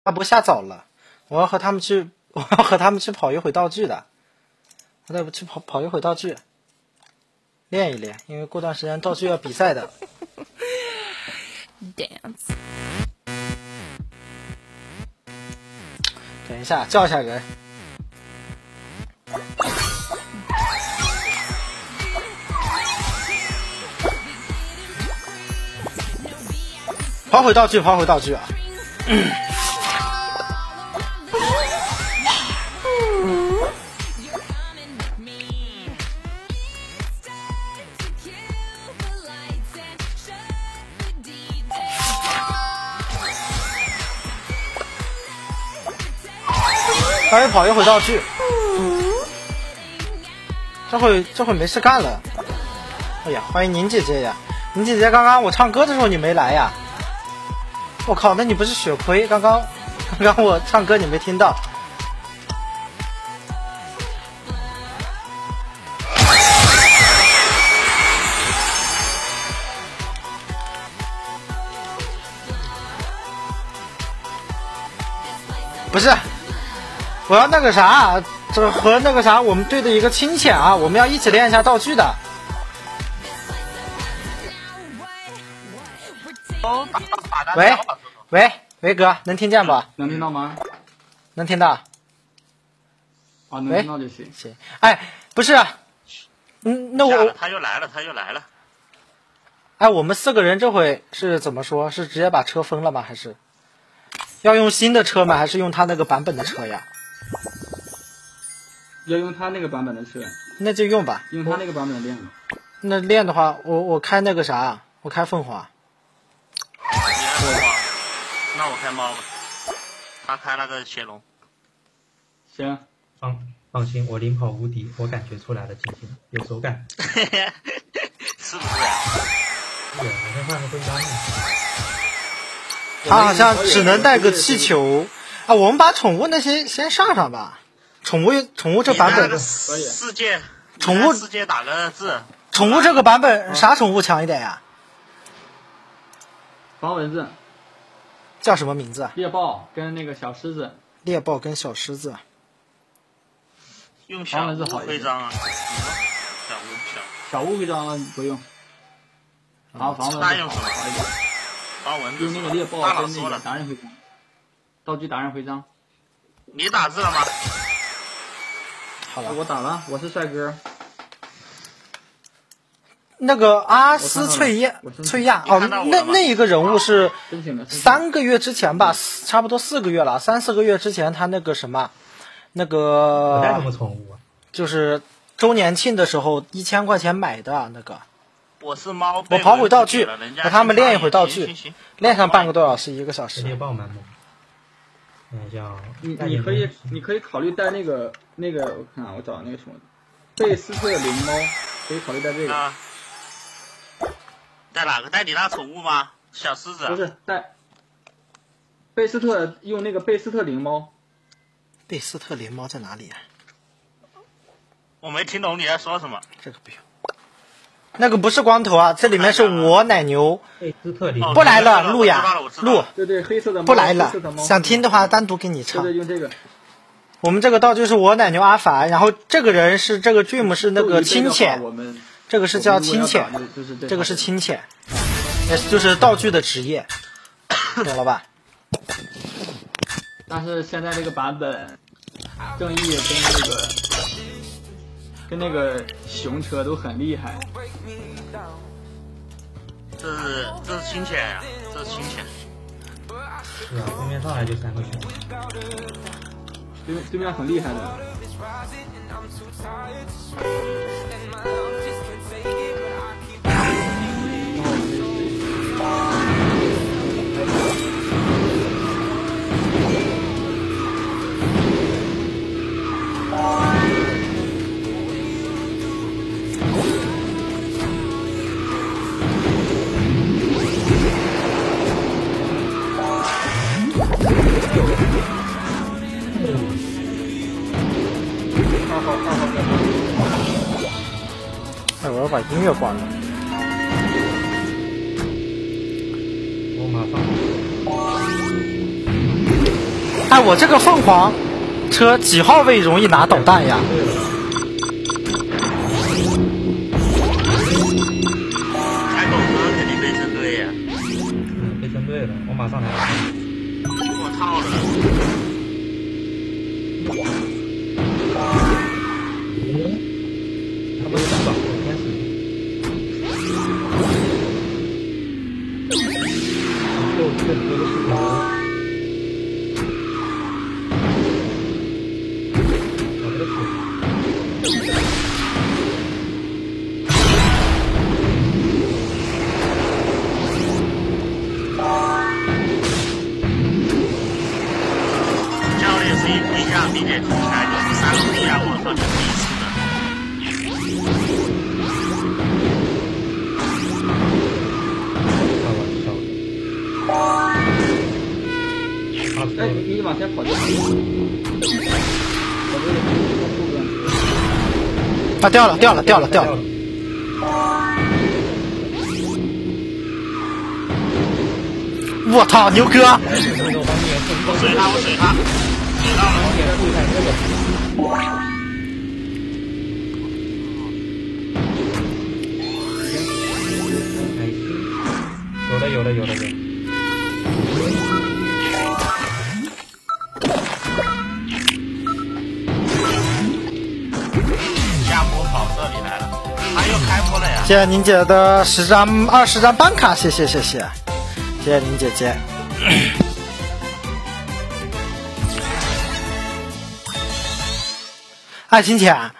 阿伯下早了，我要和他们去跑一回道具的，我得去跑一回道具，练一练，因为过段时间道具要比赛的。 Dance。 等一下，叫一下人。跑回道具啊！还跑一回道具，这会没事干了。哎呀，欢迎宁姐姐呀！宁姐姐，刚刚我唱歌的时候你没来呀？我靠，那你不是血亏？刚刚我唱歌你没听到。不是，我要那个啥，这和那个啥我们队的一个清浅啊，我们要一起练一下道具的。喂哥，能听见不？ 能听到吗？ 能听到。 啊，能听到就行。 行，哎，不是，那我他又来了。 哎，我们4个人这回是怎么说？是直接把车分了吗？还是要用新的车吗？还是用他那个版本的车呀？ 要用他那个版本的车。 那就用吧。 用他那个版本的练。 那练的话，我开那个啥，我开凤凰。 那我开猫吧，他开那个邪龙。 行， 放心，我领跑无敌，我感觉出来了，静静有手感。 是不是呀？ 对，好像换个徽章呢。 他好像只能带个气球啊！我们把宠物那些先上吧。宠物这版本世界打个字。 宠物这个版本啥宠物强一点呀？ 防蚊子。 叫什么名字？ 猎豹跟那个小狮子。 猎豹跟小狮子。 用小乌徽章啊。 小乌徽章不用。防蚊子。 那用什么？防蚊子。 用那个猎豹跟那个达人徽章。道具达人徽章。 你打字了吗？ 好了， 我打了，我是帅哥。 那个阿斯翠亚哦，那一个人物是3个月之前吧，差不多4个月了，3、4个月之前他那个什么，那个我带什么宠物啊？ 就是周年庆的时候1000块钱买的那个。 我是猫。 我跑回道具，和他们练一会道具，练上半个多小时1个小时。 猎豹蛮猛。叫你可以考虑带那个，我看啊，我找那个什么，贝斯特灵猫，可以考虑带这个。 带哪个？带你那宠物吗？小狮子？ 不是，带贝斯特，用那个贝斯特灵猫。 贝斯特灵猫在哪里啊？ 我没听懂你在说什么。 这个不用。那个不是光头啊，这里面是我奶牛。 贝斯特灵不来了，路呀，路。 对，黑色的猫不来了。想听的话单独给你唱。 对，用这个。 我们这个道具是我奶牛阿凡，然后这个人是这个 Dream 是那个清浅。这个是叫清浅，这个是清浅，就是道具的职业，懂了吧？ 但是现在这个版本，正义跟那个熊车都很厉害。 这是清浅呀，这是清浅。 是啊，对面上来就3个熊。 对面很厉害的。 哎，我要把音乐关了。 我马上。 哎，我这个凤凰车几号位容易拿导弹呀？ 开狗哥肯定被针对呀。 被针对了，我马上来。 我操了！ 他不是打吧？天使。这个是什么？ 教练声音不一样，并且听起来就是3个不一样，我操，这第一次的。 哎，你往前跑就好了。我这个啊，掉了！我操，牛哥！ 我水他，水到了。有了。 下坡跑这里来了，他又开坡了呀！ 谢谢宁姐的20张办卡，谢谢宁姐姐。哎，金姐啊，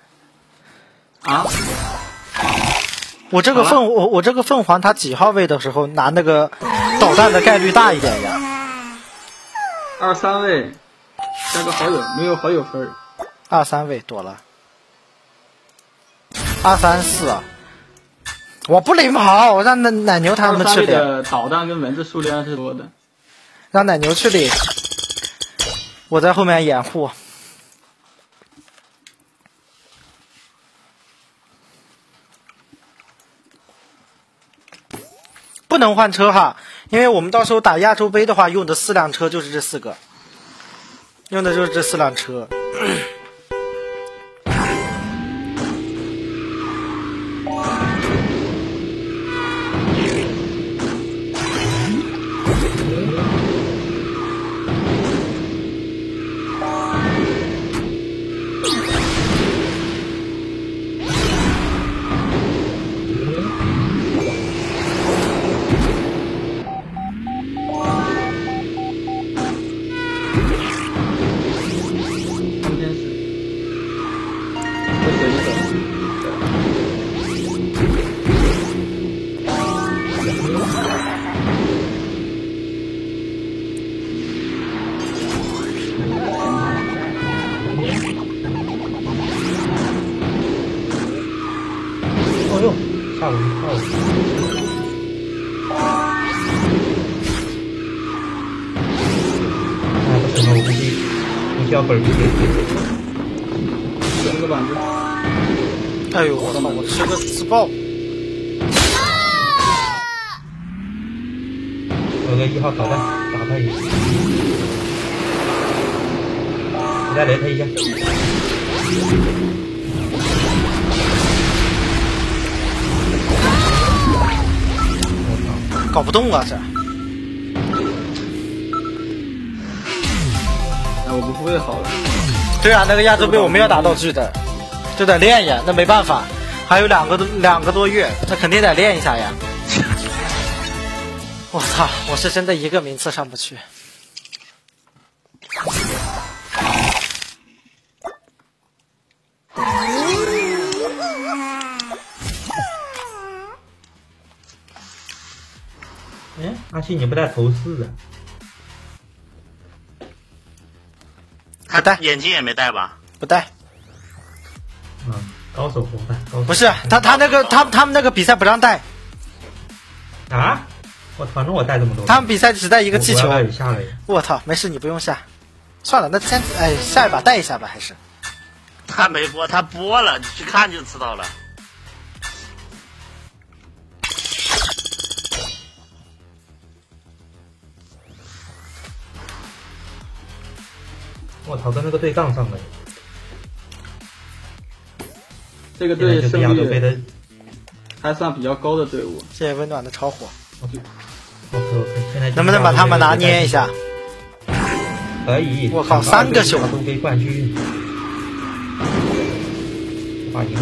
我这个凤凰，它几号位的时候拿那个导弹的概率大一点呀 ？23位，加个好友，没有好友分。 23位多了，234，我不领跑，我让奶牛他们去领。 的导弹跟蚊子数量是多的， 让奶牛去领，我在后面掩护。不能换车哈，因为我们到时候打亚洲杯的话，用的4辆车就是这4个，用的就是这4辆车。 吓我一跳！哎，不行了，我估计要本儿不行。 选个板子。 哎呦我操！我吃个自爆。 有个1号导弹，打他一下。你再雷他一下。 搞不动啊这！ 哎，我不会好了。 对啊，那个亚洲杯我们要打道具的，就得练呀，那没办法，还有2个多月，那肯定得练一下呀。我操，我是真的一个名次上不去。 哎，阿信你不带头饰的？ 不带， 眼镜也没戴吧？ 不带。 高手红范，高手。 不是他们那个比赛不让带。 啊？反正我带这么多。 他们比赛只带一个气球。 我操，没事，你不用下。算了，那先下一把带一下吧，还是。 他没播，他播了，你去看就知道了。 我操，跟那个队杠上了。 这个队胜率的还算比较高的队伍。 谢谢温暖的超火。 现在能不能把他们拿捏一下？ 可以。 我靠，3个球！ 东非冠军，打赢。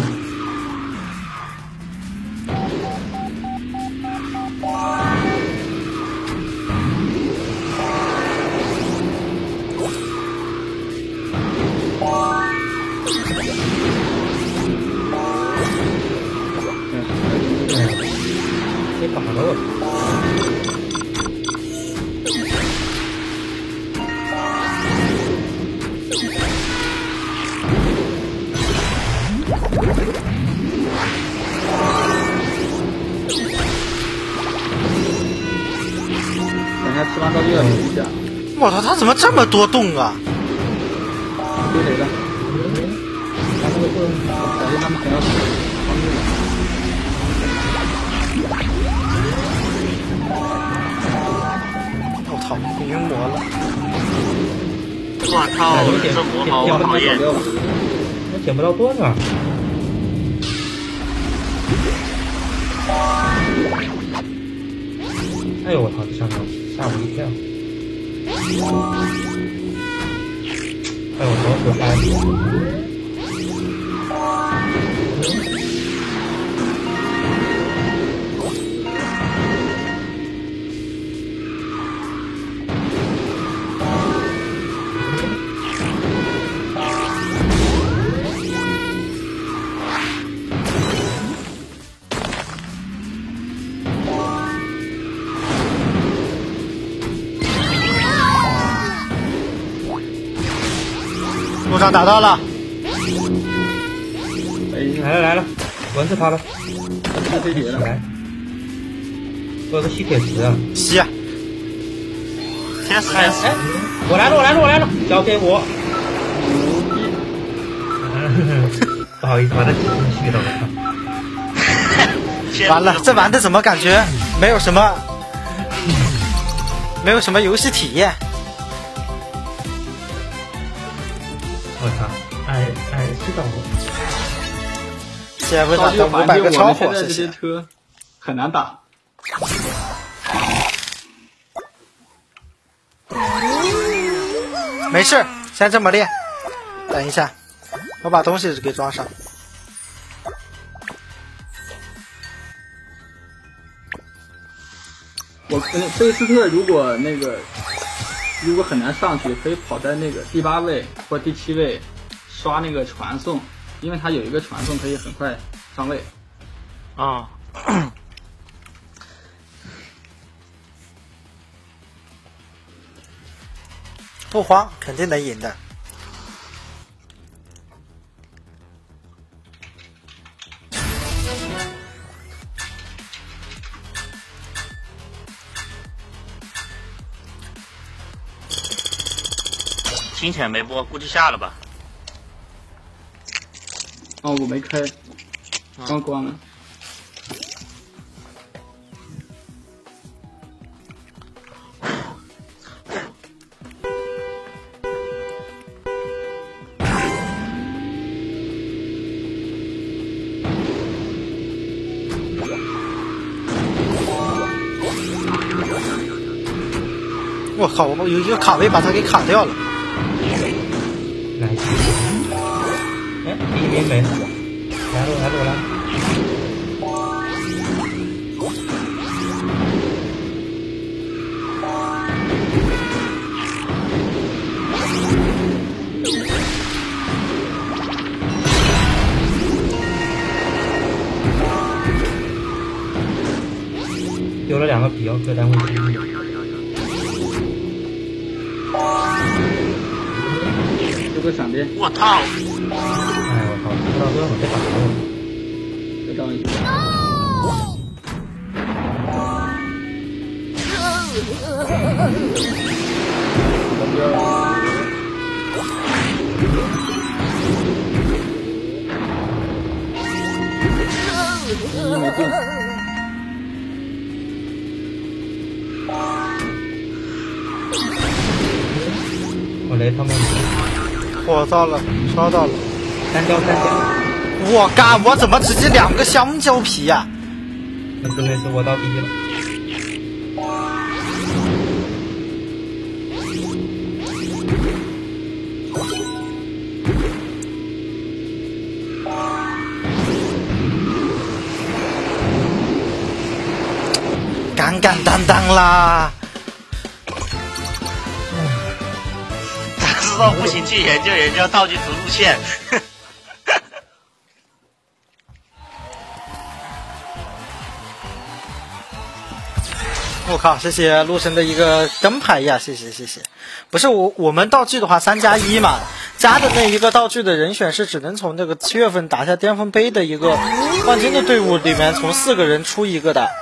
别打了我！ 等下吃完道具要留一下。 我操，他怎么这么多洞啊？ 丢谁的？他那个洞，感觉他们很要死。 我操，晕魔了！ 我靠，这魔好讨厌！ 我捡不到多少。哎呦我操！这上面吓我一跳！哎我头死嗨！ 路上打到了， 来了，蚊子跑了， 飞碟了， 来，我有个吸铁石啊， 吸啊！ 天使， 我来了，交给我。不好意思，把他挤进去了，我靠！ 完了，这玩的怎么感觉没有什么游戏体验？ 我操！哎，知道我。 谢谢温暖的500个超火， 这些车很难打。 没事，先这么练。等一下，我把东西给装上。 贝斯特如果很难上去，可以跑在那个第8位或第7位刷那个传送，因为它有一个传送可以很快上位。 啊。 不慌，肯定能赢的。 清浅没播，估计下了吧。 哦，我没开，刚关了。 我靠！我有一个卡位把他给卡掉了。 来，哎，一边没，来了。丢了2个皮，各单位1。 个闪电！ 我操！ 哎我靠！不知道多少被打了。 再找一个。没动。 我雷他们。 火到了，烧到了， 单挑。 我嘎，我怎么直接2个香蕉皮呀？ 没事，我到第一了。 干当当啦！ 他知道不行，去研究道具图路线。 我靠，谢谢陆神的一个灯牌呀，谢谢。不是我们道具的话3+1嘛，加的那一个道具的人选是只能从那个7月份打下巅峰杯的一个冠军的队伍里面从4个人出一个的。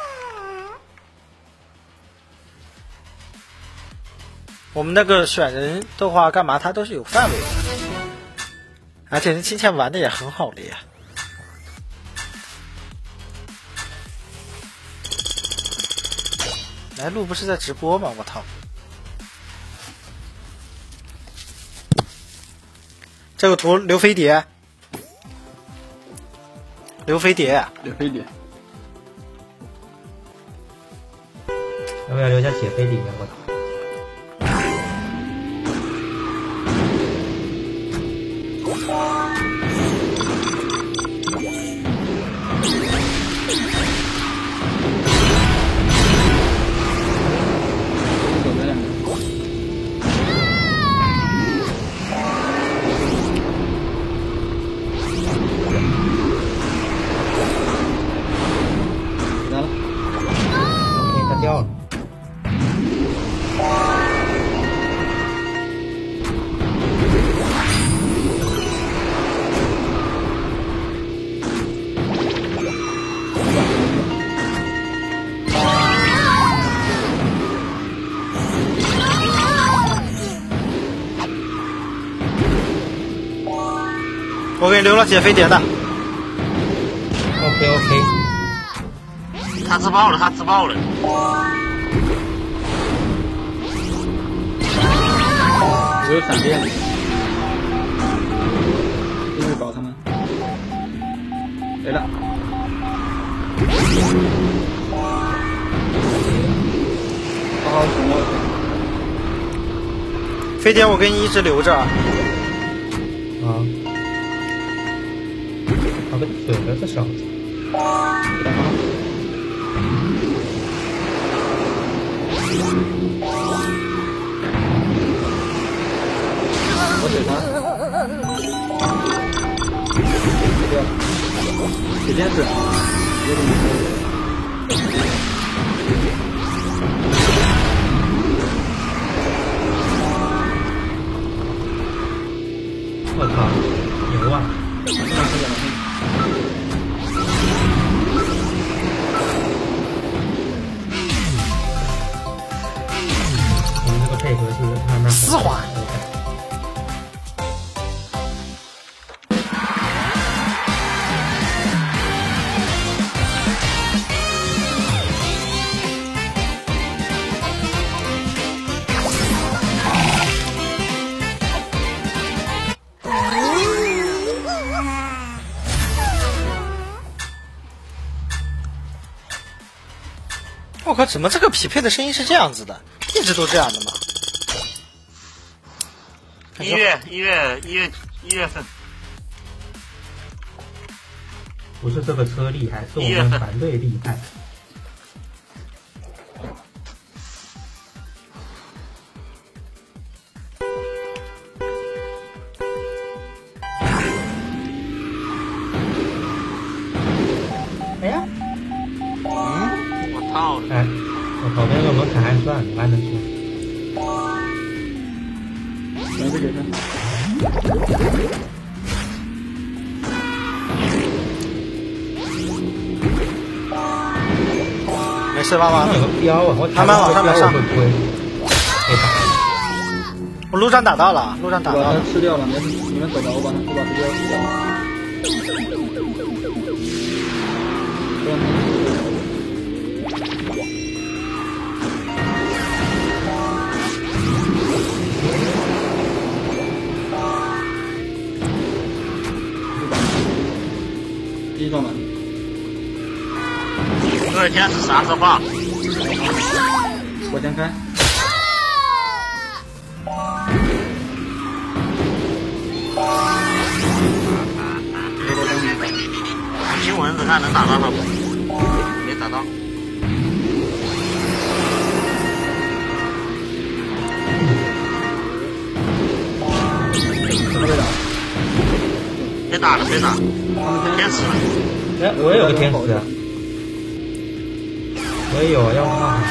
我们那个选人的话干嘛他都是有范围的，而且那亲切玩的也很好的呀。来路不是在直播吗？我操！这个图刘飞碟， 刘飞碟， 要不要留下血飞里面？我操！掉了。 我给你留了解飞碟的。 OK。 他自爆了， 有闪电，继续搞他们。没了。好好存着。 飞碟，我给你一直留着。 好个腿了，这小子。 我怼他，时间是， 我操，牛啊！我们这个配合是慢慢丝滑。我靠，怎么这个匹配的声音是这样子的？一直都这样的吗 ？1月份。 不是这个车厉害，是我们团队厉害。 哎呀！ 哎，我旁边有门槛还算了，还能去。 没给他。 没事，妈妈。 有个标啊，我慢慢往上面上。我路上打到了， 我把它吃掉了，没事，你们走吧，我把这标吃掉了。 撞板。 二天是啥时候？ 我先开。 金蚊子看能打到他不？没打到。别打了，别打了，天使了。 哎，我也有个天使，我也有，要不吗？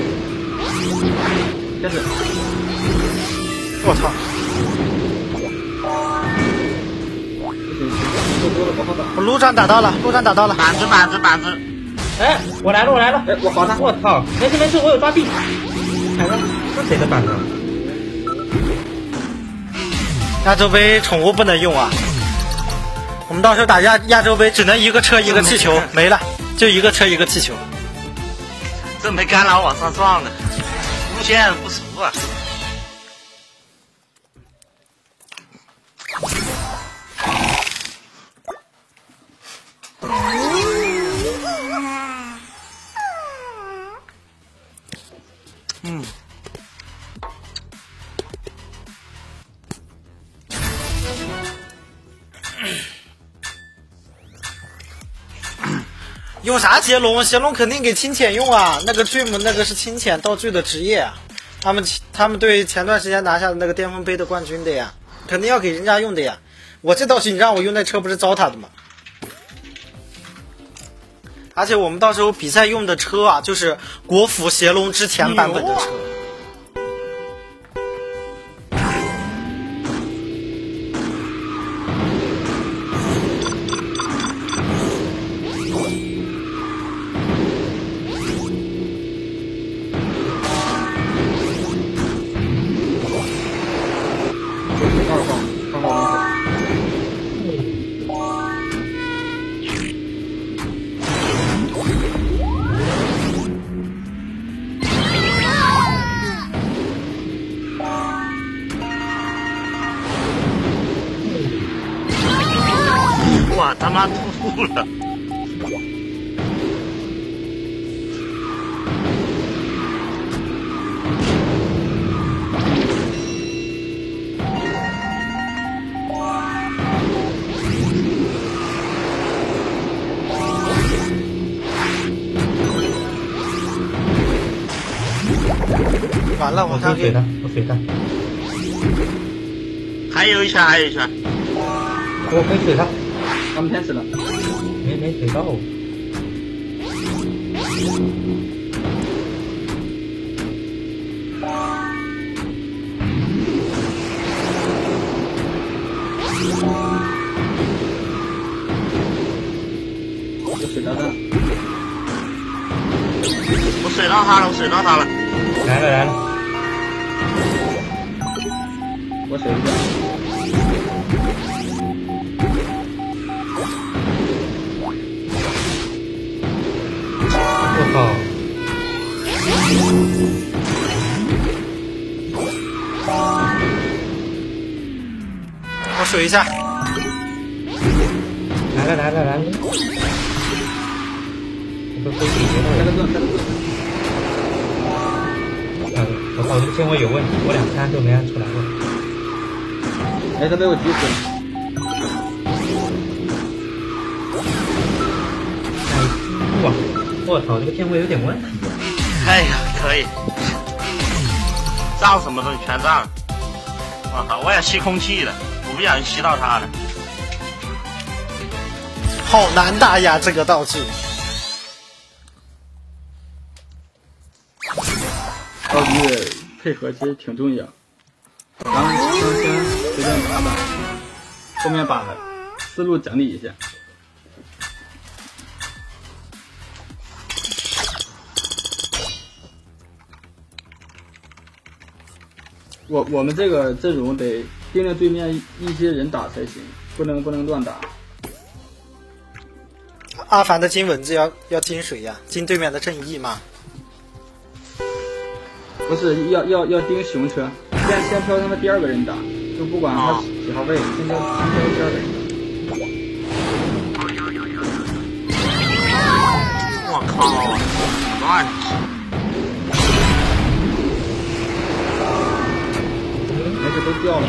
天使， 我操！我路障打到了，路障打到了。 板子。 哎，我来了！ 哎，我划他！ 我操！没事，我有抓地。踩着，这谁的板子？ 亚洲杯宠物不能用啊！我们到时候打亚洲杯只能一个车一个气球，没了，就一个车一个气球。 这没干扰往上撞的，路线不熟啊。 用啥邪龙？邪龙肯定给清浅用啊！那个 Dream 那个是清浅道具的职业啊，他们对前段时间拿下的那个巅峰杯的冠军的呀，肯定要给人家用的呀。我这道具你让我用那车不是糟蹋的吗？而且我们到时候比赛用的车啊，就是国服邪龙之前版本的车。 我他妈吐了！ 完了，我看水的，我水的。 还有一圈。 我可以水他。 他们天使了。 没水到。 有水炸弹。 我水到他了。 来了。 我水一下。 我靠！ 我水一下。 来了！我都飞起来了。 开个盾。 我操，这个纤维有问题，我2餐都没按出来过。 哎，他被我击死了。 哇！我操，这个纤维有点问题。 哎呀，可以，藏什么东西全藏。我靠，我也吸空气了，我不小心吸到他了。 好难打呀，这个道具。 道具配合其实挺重要，咱们先随便打，后面把思路整理一下。我们这个阵容得盯着对面一些人打才行，不能乱打。 阿凡的金蚊子要金水呀，金对面的正义嘛。 不是要盯熊车，先挑他们第2个人打，就不管他几号位，先挑第2个人打。 我靠，乱！ 那个都掉了。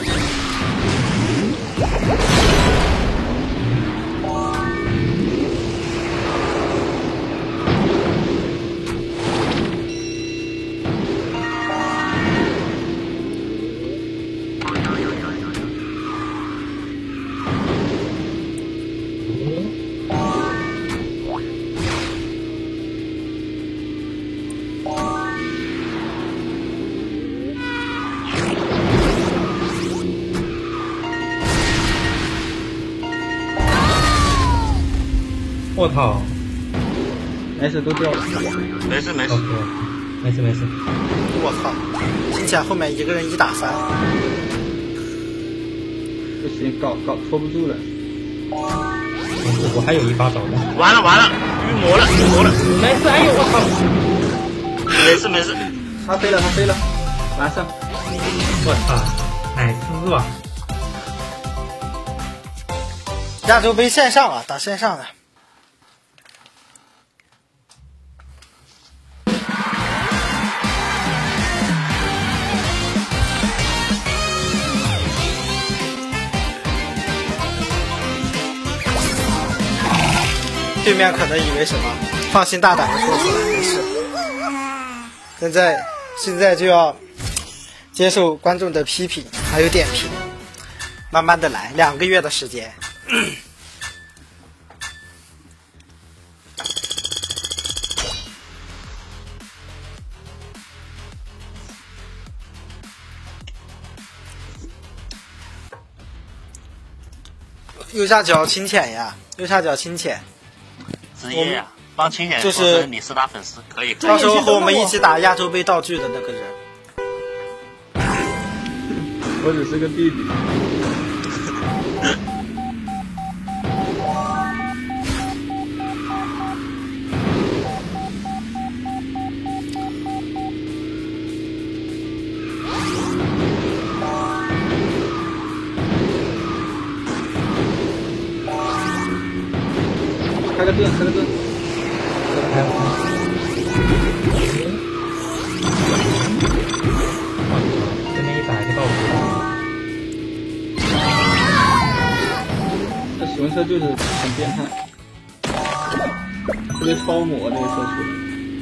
我操！ 没事，都掉了。 没事没事， 没事没事。 我操！金钱后面一个人1打3， 不行，搞拖不住了。 没事，我还有一把导弹。 完了，晕魔了。 没事，哎呦我操！没事。 他飞了，完胜。 我操，奶丝吧！ 亚洲杯线上啊，打线上的。对面可能以为什么？放心大胆的说出来，没事。现在就要接受观众的批评，还有点评，慢慢的来，2个月的时间。右下角清浅呀，右下角清浅。 职业呀，帮清浅就是李斯达粉丝可以。 到时候和我们一起打亚洲杯道具的那个人。 我只是个弟弟。开个盾。 这边100个道具。 这使用车就是很变态，特别超模这个车出来。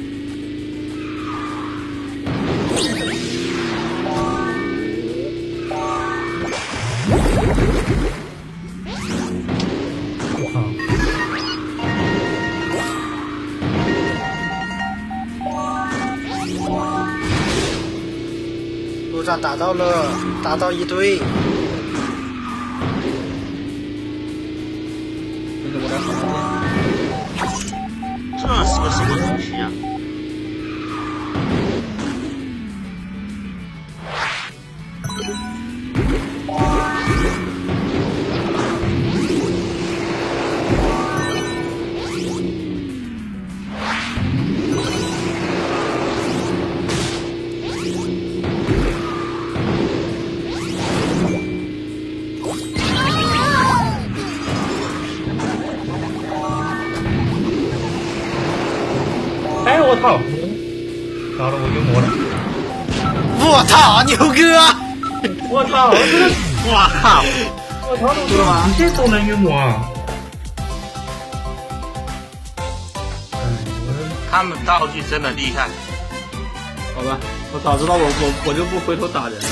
我靠！ 路上打到一堆。 这是个什么东西啊？ 哎，我操！搞得我晕魔了。 我操，牛哥！ 我操！ 哇靠！ 我操！知道吗？这都能晕魔啊！ 他们道具真的厉害。 好吧，我早知道我就不回头打人了。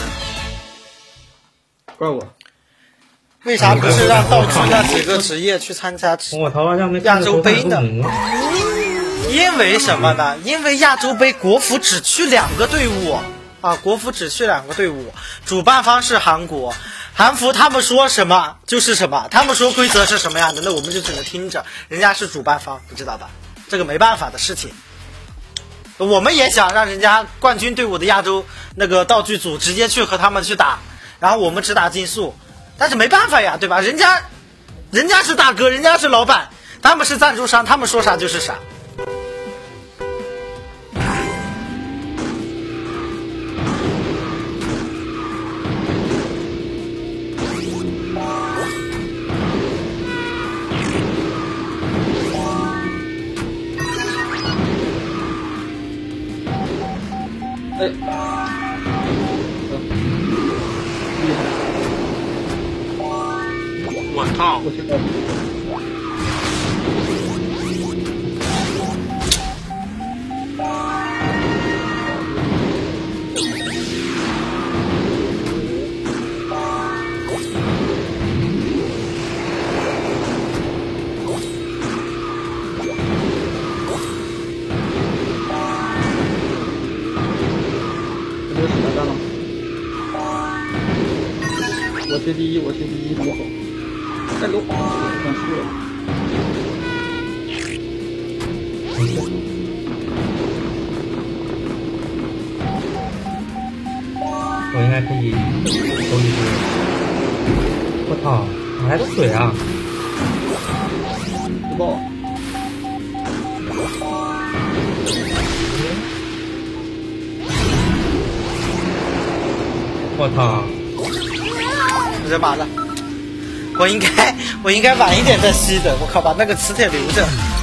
怪我。 为啥不是让道具那几个职业去参加亚洲杯呢？因为什么呢？因为亚洲杯国服只去2个队伍啊，国服只去2个队伍，主办方是韩国，韩服他们说什么就是什么，他们说规则是什么样的，那我们就只能听着，人家是主办方，你知道吧？这个没办法的事情。我们也想让人家冠军队伍的亚洲那个道具组直接去和他们去打，然后我们只打竞速，但是没办法呀，对吧？人家是大哥，人家是老板，他们是赞助商，他们说啥就是啥。 操！ 我去到。我学第一，我学第一，多好！太 low， 算输了。 我应该可以抽一波。我操，哪来的水啊？ 自爆。 我操！ 惹马了，我应该晚一点再吸的。我靠，把那个磁铁留着。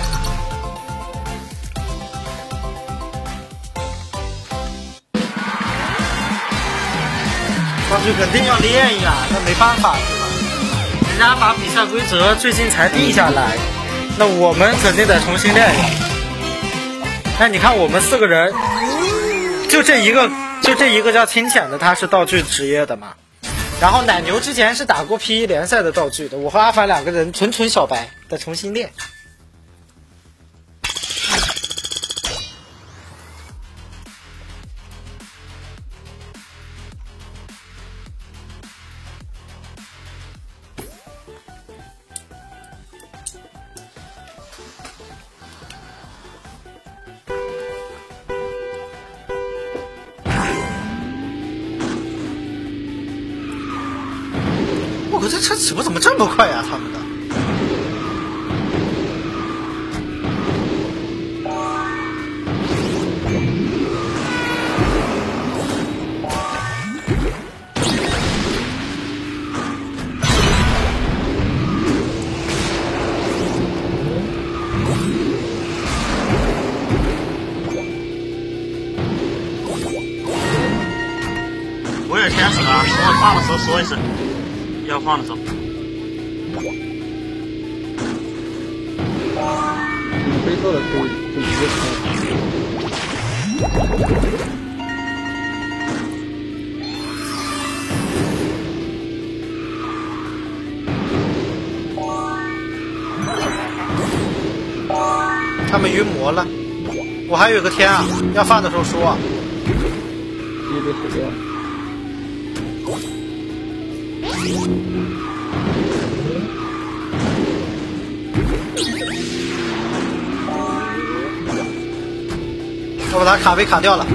上去肯定要练呀，那没办法是吧？人家把比赛规则最近才定下来，那我们肯定得重新练呀。那你看我们4个人，就这一个叫清浅的，他是道具职业的嘛。然后奶牛之前是打过 P1 联赛的道具的，我和阿凡2个人纯小白，得重新练。我这车起步怎么这么快呀？他们的。 我有天使了，等我放的时候说一声。要放的时候， 你飞错了就直接他们晕魔了，我还有个天啊，要放的时候说啊。 直接被水掉了。 我把他卡被卡掉了。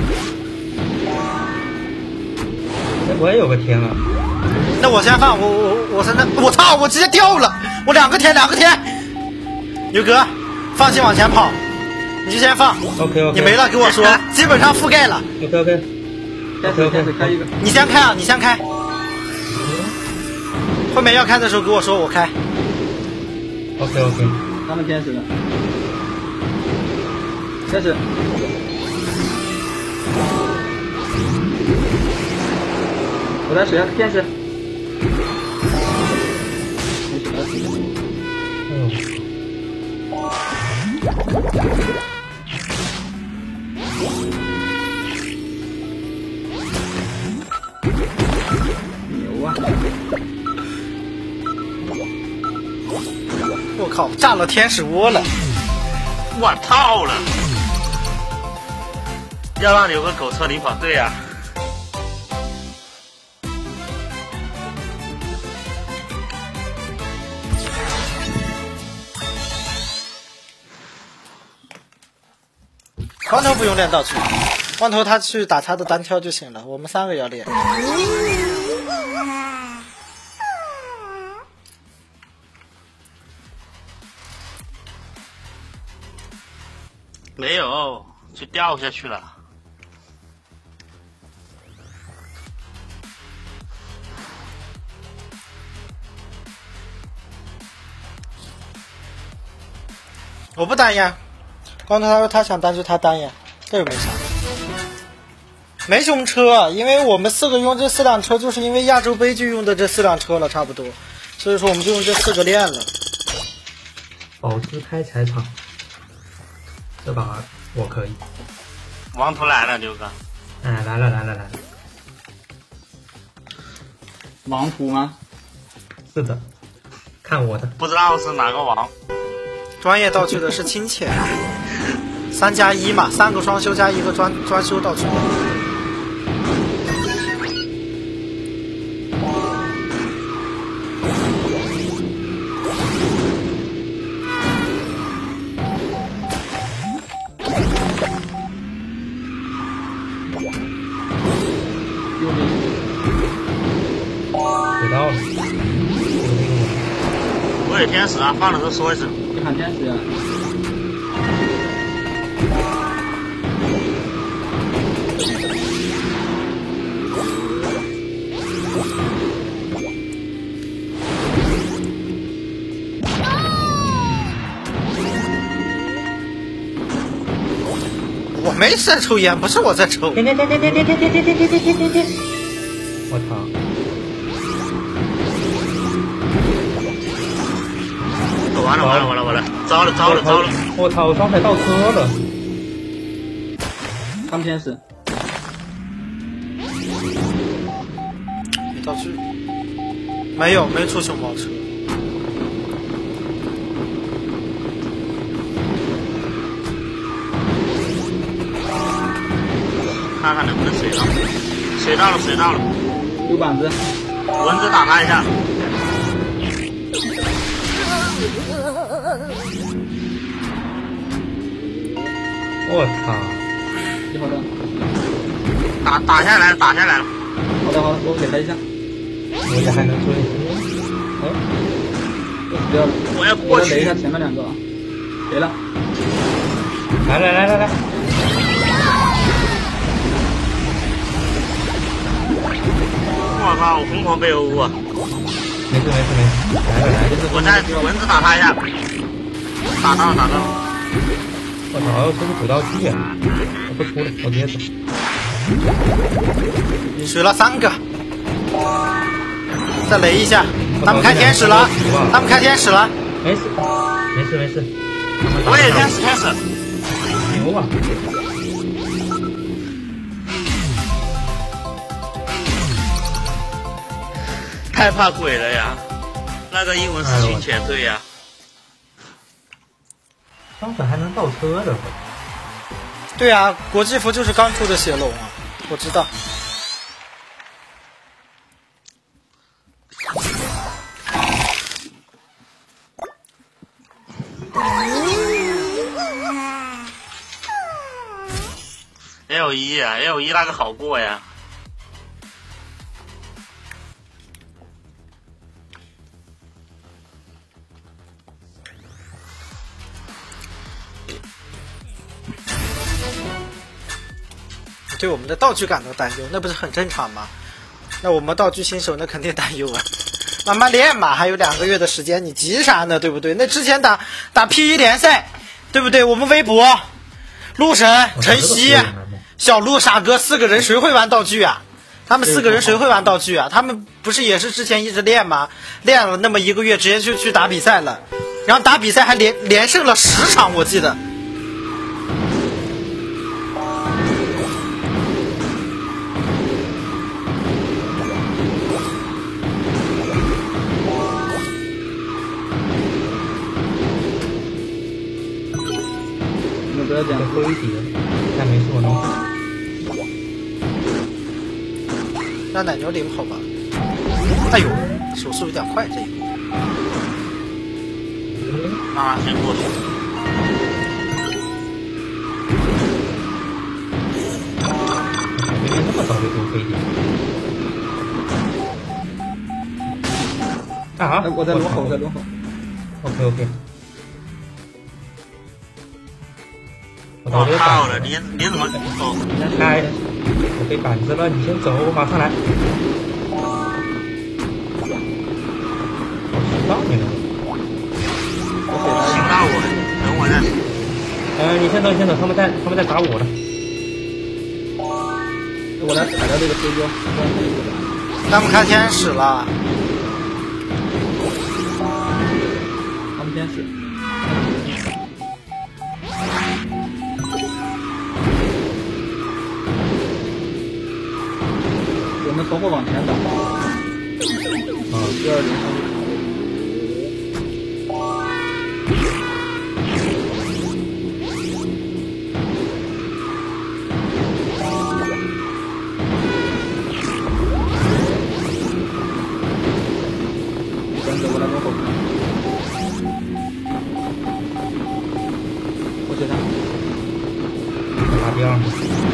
我也有个天啊。 那我先放，我现在我操，我直接掉了，我2个天。牛哥，放心往前跑，你就先放。 OK， 你没了给我说，基本上覆盖了。 OK， 开一个。 你先开啊，你先开。后面要开的时候给我说，我开。 OK， 他们天使的，开始。我在水下天使。牛啊！ 我靠，炸了天使窝了！ 我套了！要让有个狗车领跑队啊！ 光头不用练道具，光头他去打他的单挑就行了，我们3个要练。 没有，就掉下去了。 我不单呀，光头他说他想单就他单呀，这又没啥。没什么车，因为我们4个用这4辆车，就是因为亚洲杯就用的这4辆车了，差不多。 所以说我们就用这4个练了。 保持开财场，这把我可以。 王图来了，刘哥。 哎，来了。 王图吗？ 是的，看我的。 不知道是哪个王。 专业道具的是清浅，3+1嘛，3个双修加1个专修道具。 水到了， 我有天使啊，放的时候说一声。 你喊天使啊！ 我没在抽烟，不是我在抽。 我操！ 完了！糟了！ 我操！双排倒车了。 他们天使。 没道具。没出熊猫车。 看看能不能水到。水到了。 有板子。 蚊子打他一下。 我操！ 好的。 打下来了。 好的，我给他一下。 我这还能追？ 哎，我死掉了。 我要过去。 雷一下前面2个。给了。 来！ 我操！我疯狂被殴啊！ 没事。来， 我在蚊子打他一下。打到了。 我操！要出个补道具啊！我不出了，我直接走。 水了3个，再雷一下。他们开天使了。 没事。 我也天使。 牛啊！ 太怕鬼了呀！那个英文是清浅队呀。 双粉还能倒车的。 对啊，国际服就是刚出的血龙啊，我知道。 L1 啊 ，L1 那个好过呀。 对我们的道具感到担忧，那不是很正常吗？那我们道具新手那肯定担忧啊，慢慢练嘛，还有2个月的时间，你急啥呢？对不对？那之前打 P1 联赛，对不对？我们微博、陆神、晨曦、小鹿、傻哥4个人谁会玩道具啊？他们4个人谁会玩道具啊？他们不是也是之前一直练吗？练了那么1个月，直接就去打比赛了，然后打比赛还连胜了10场，我记得。 不要讲多一点，但没事我能。 让奶牛领跑吧。哎呦，手速有点快，这一个。 那先过去。 没那么早就多飞点。啊！ 我在龙吼。 OK。 我靠了，你怎么走？ 开，我背板子了，你先走，我马上来。我知道你了。 行到我，等我再。 你先走，他们在打我了。 我来踩掉这个飞镖。 他们开天使了。 天使。我们从后往前打。第二轮上去。跟着我来往后看。我接他。 打第二。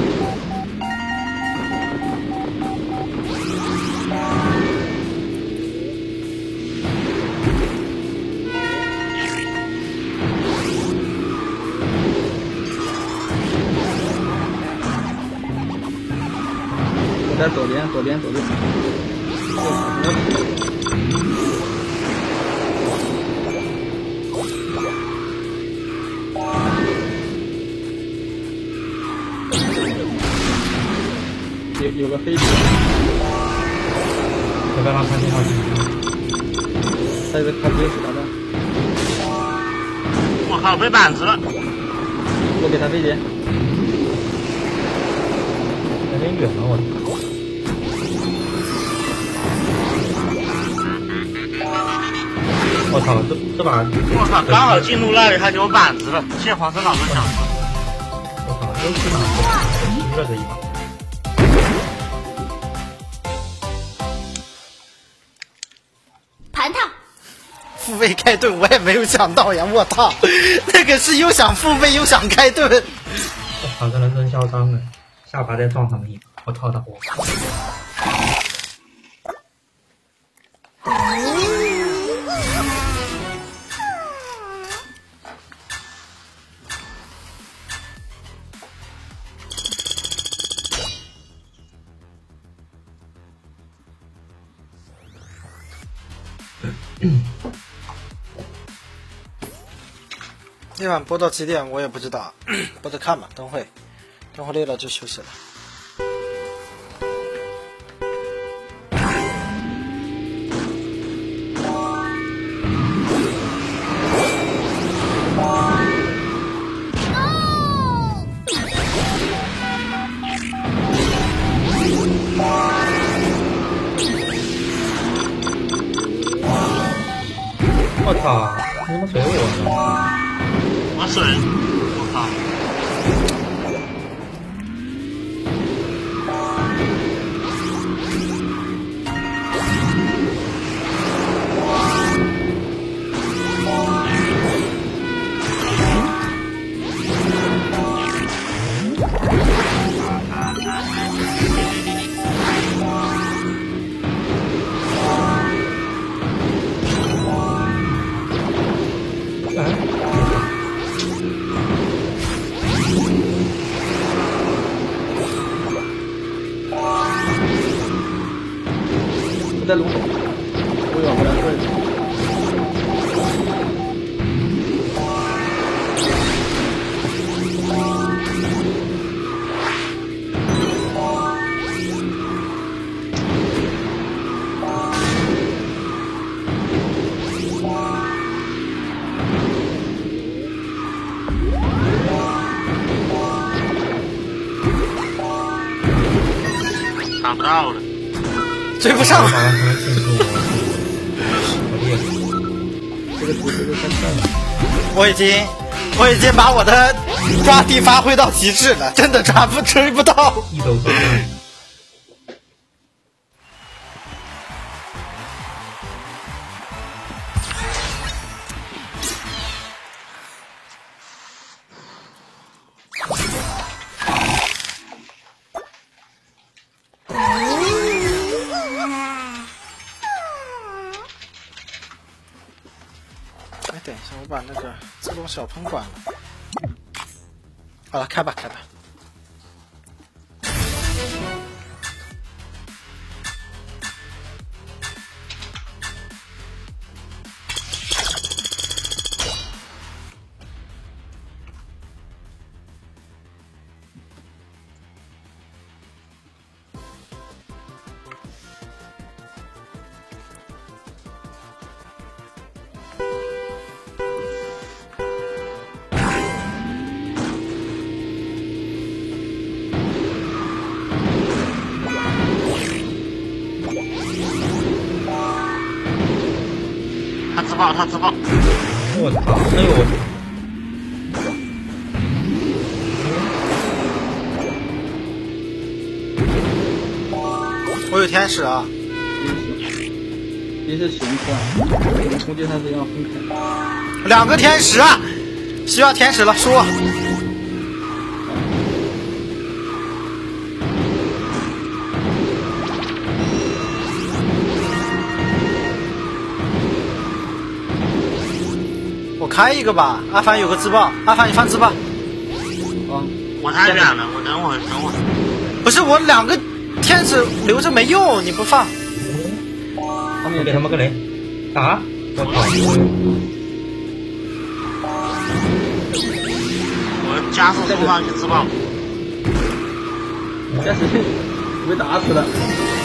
在左边。有个飞机。 要不要让他信号进去？ 他有个他直接打的。 我靠，被板子了！ 我给他飞碟。 有点远了，我操，这把我靠，刚好进入那里，他给我板子了，谢黄生老师讲的。 我靠，又是哪个？热这一把。 盘套。 复位开盾，我也没有想到呀！我操，那个是又想复位又想开盾。 我操，这人真嚣张啊！下巴再撞他们一把，我操他活！ 今晚播到几点我也不知道，播着看吧，等会累了就休息了。 我操，你怎么随我呢？ 我水，我靠！ 我在龙口，我要回来退。 打不到了。 追不上。 这个图就太帅了。 我已经把我的抓地发挥到极致了，真的追不到。 一抖手。 等一下，我把那个自动小喷关了。好了，开吧。 自爆，他自爆。 我操！哎呦我操！ 我有天使啊！ 一是循环，攻击它是要分开。 2个天使啊！需要天使了，说。我开一个吧，阿凡有个自爆，阿凡你放自爆。 啊， 我太远了，我等会儿。 不是我2个天使留着没用，你不放。 我给他们个雷。啊！我操！ 我加速冲上去自爆。 加时被打死了。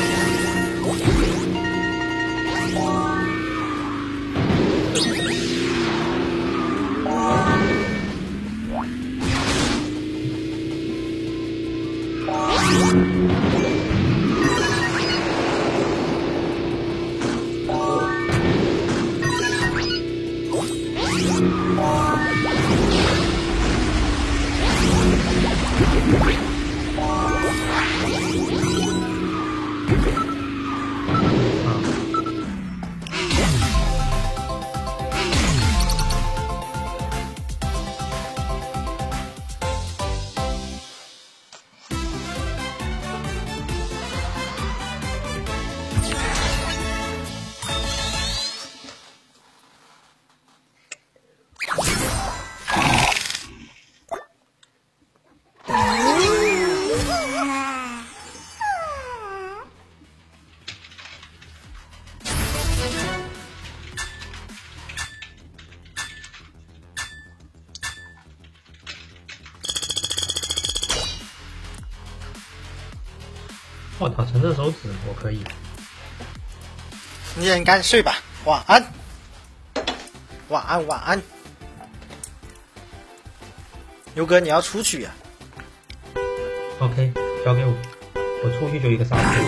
我操！橙色手指我可以。 你也赶紧睡吧，晚安。晚安，晚安。牛哥，你要出去呀 OK， 交给我，我出去就一个杀死。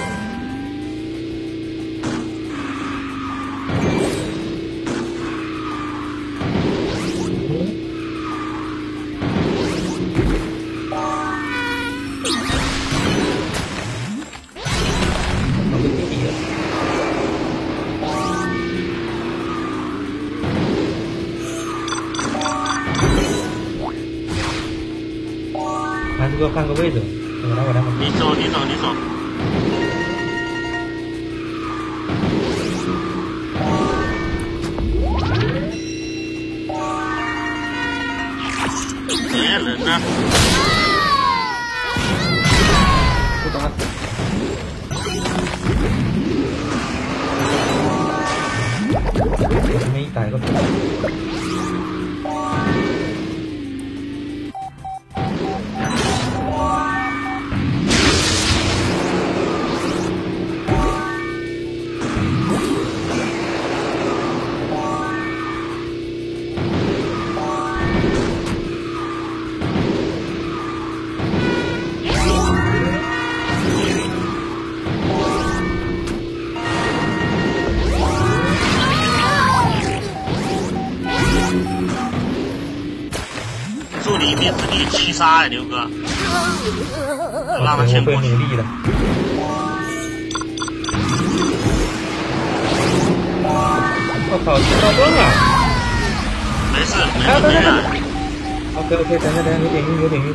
还是个换个位置，我来。 你走。人呢？ 不打死。 前面一打一个。 祝你名字第7杀牛哥，让他先过去。 努力的。我操，吃到崩了！ 没事，没事。 OK， 等下，有点晕。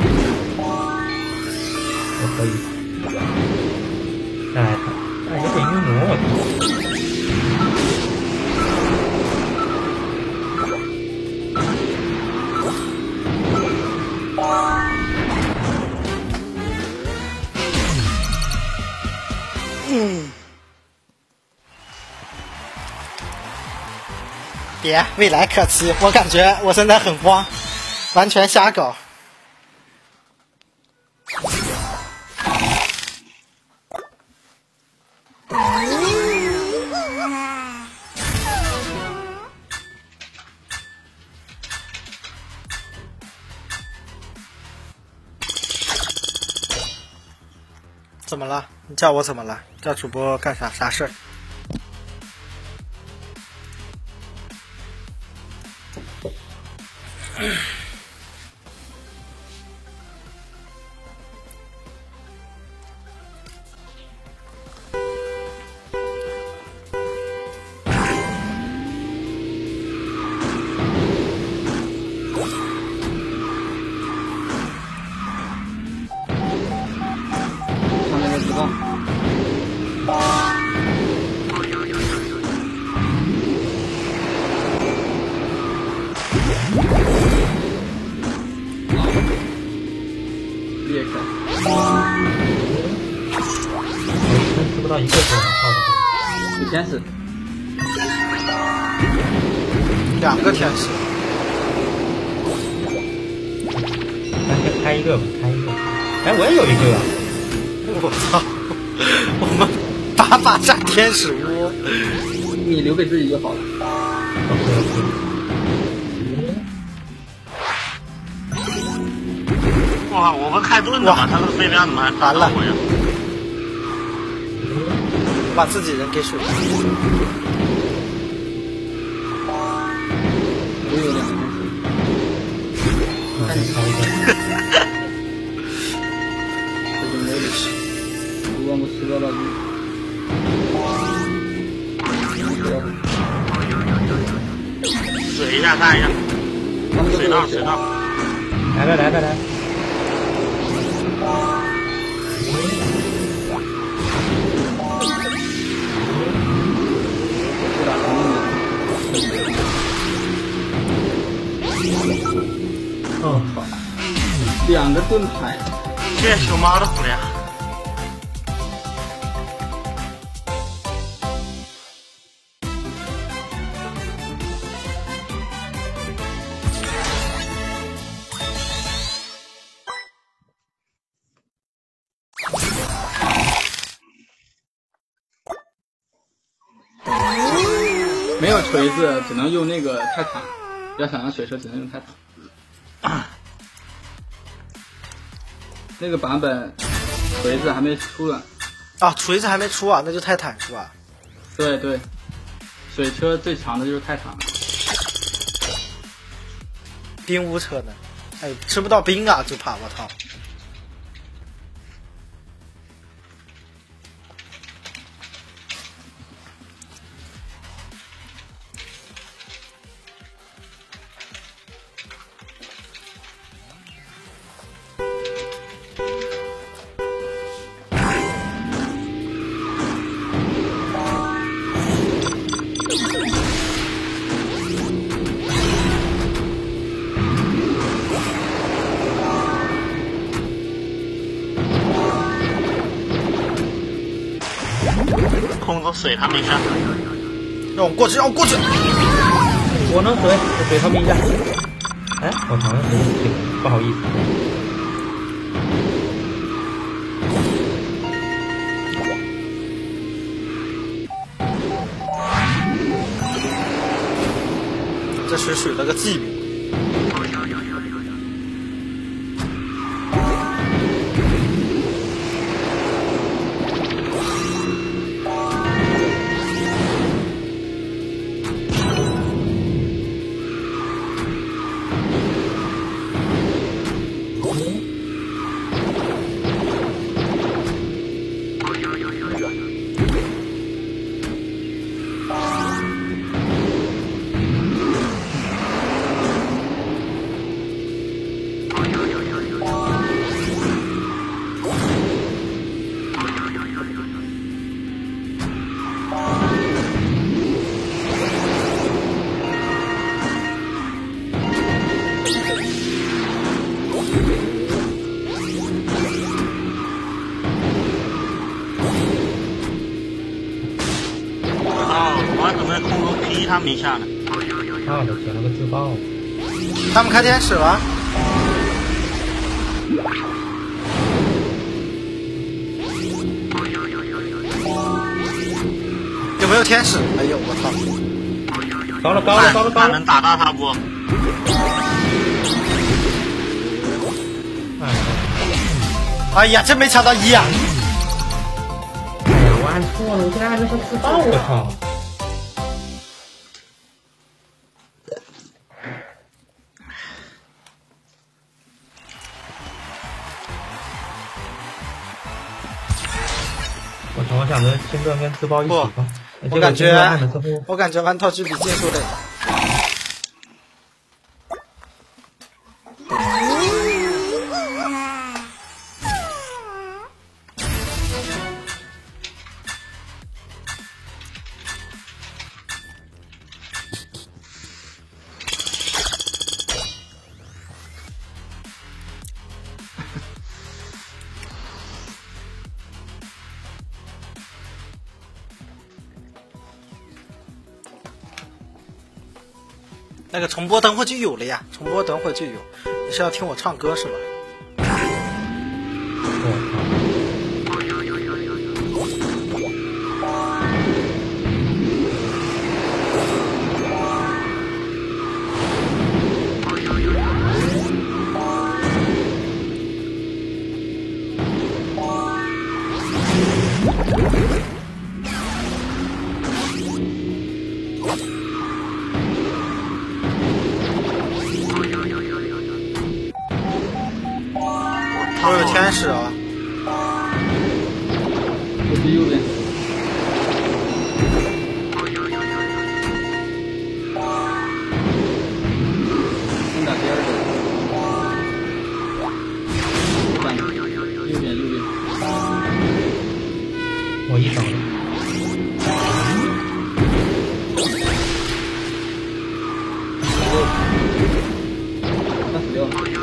我可以。哎，有点晕魔，我操！ 别，未来可期。我感觉我现在很慌，完全瞎搞。怎么了？你叫我怎么了？叫主播干啥事儿？ 吃不到一个多有天使 ，2个天使， 咱先开一个吧，开一个。哎，我也有一个。 我操！我们8把占天使屋， 你留给自己就好了。 哇，我不开盾的吗？他这个飞镖怎么还打到我呀？ 把自己人给水了。 我有2个天使。 那你开一个。 这就没有事。如果我吃到了水一下看一下，水到水到， 来吧来吧来。哦，好 ，2个盾牌， 这熊猫的虎粮。 没有锤子，只能用那个泰坦。要想让水车，只能用泰坦。那个版本锤子还没出呢。 啊，锤子还没出啊，那就泰坦是吧？ 对对，水车最强的就是泰坦。 冰屋车呢？哎，吃不到冰啊，就怕我操！ 控制水他们一下， 让我过去，让我过去！ 我能水，我水他们一下。哎，我好像水，不好意思。 这水水了个寂寞。 我怎么空中劈他们一下呢？ 啊，我捡了个自爆。 他们开天使了。有没有天使？哎呦，我操！ 高了高了高了高了！ 能打到他不？ 哎呀，真没抢到1啊！ 哎呀，我按错了，我现在还没说自爆，我操！ 片段跟自爆一起吧。 我感觉按了之后， 我感觉玩道具比剑术累。那个重播等会就有了呀，重播等会就有。你是要听我唱歌是吧？我有天使啊！ 我是右边。先打第二个。右边。 我一等了。 他死掉了。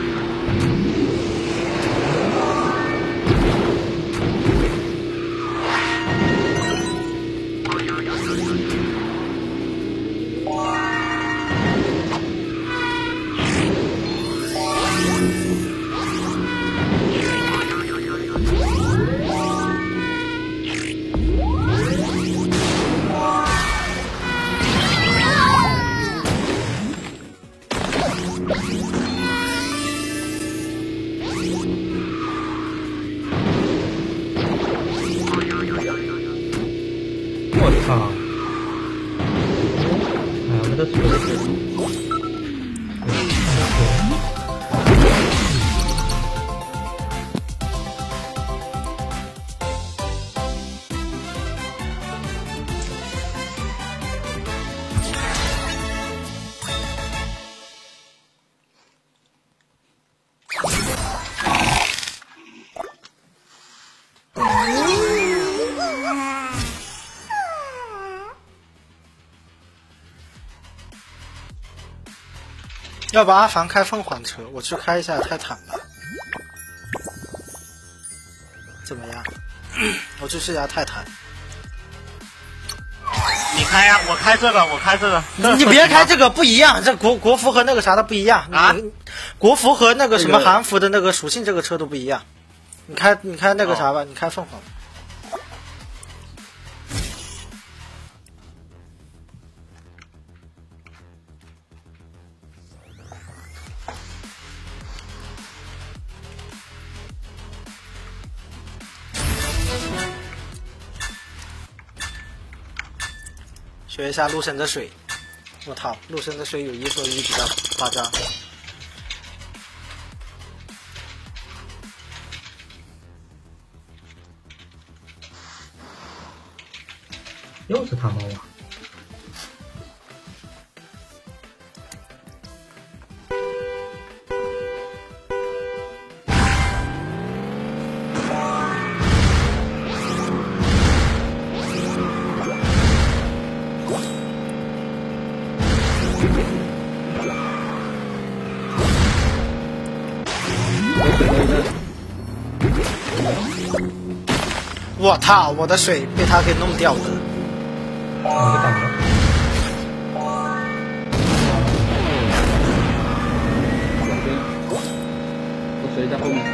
我操！哎呀，我的腿！ 要不阿凡开凤凰车，我去开一下泰坦吧。怎么样？我去试一下泰坦。 你开呀、我开这个，我开这个。 你别开这个，不一样，这国服和那个啥的不一样啊。 国服和那个什么韩服的那个属性，这个车都不一样。你开那个啥吧，你开凤凰。学一下陆神的水，我操，陆神的水有一说一比较夸张。 又是他猫啊！ 我操，我的水被他给弄掉了。 我就挡了。 我水在后面。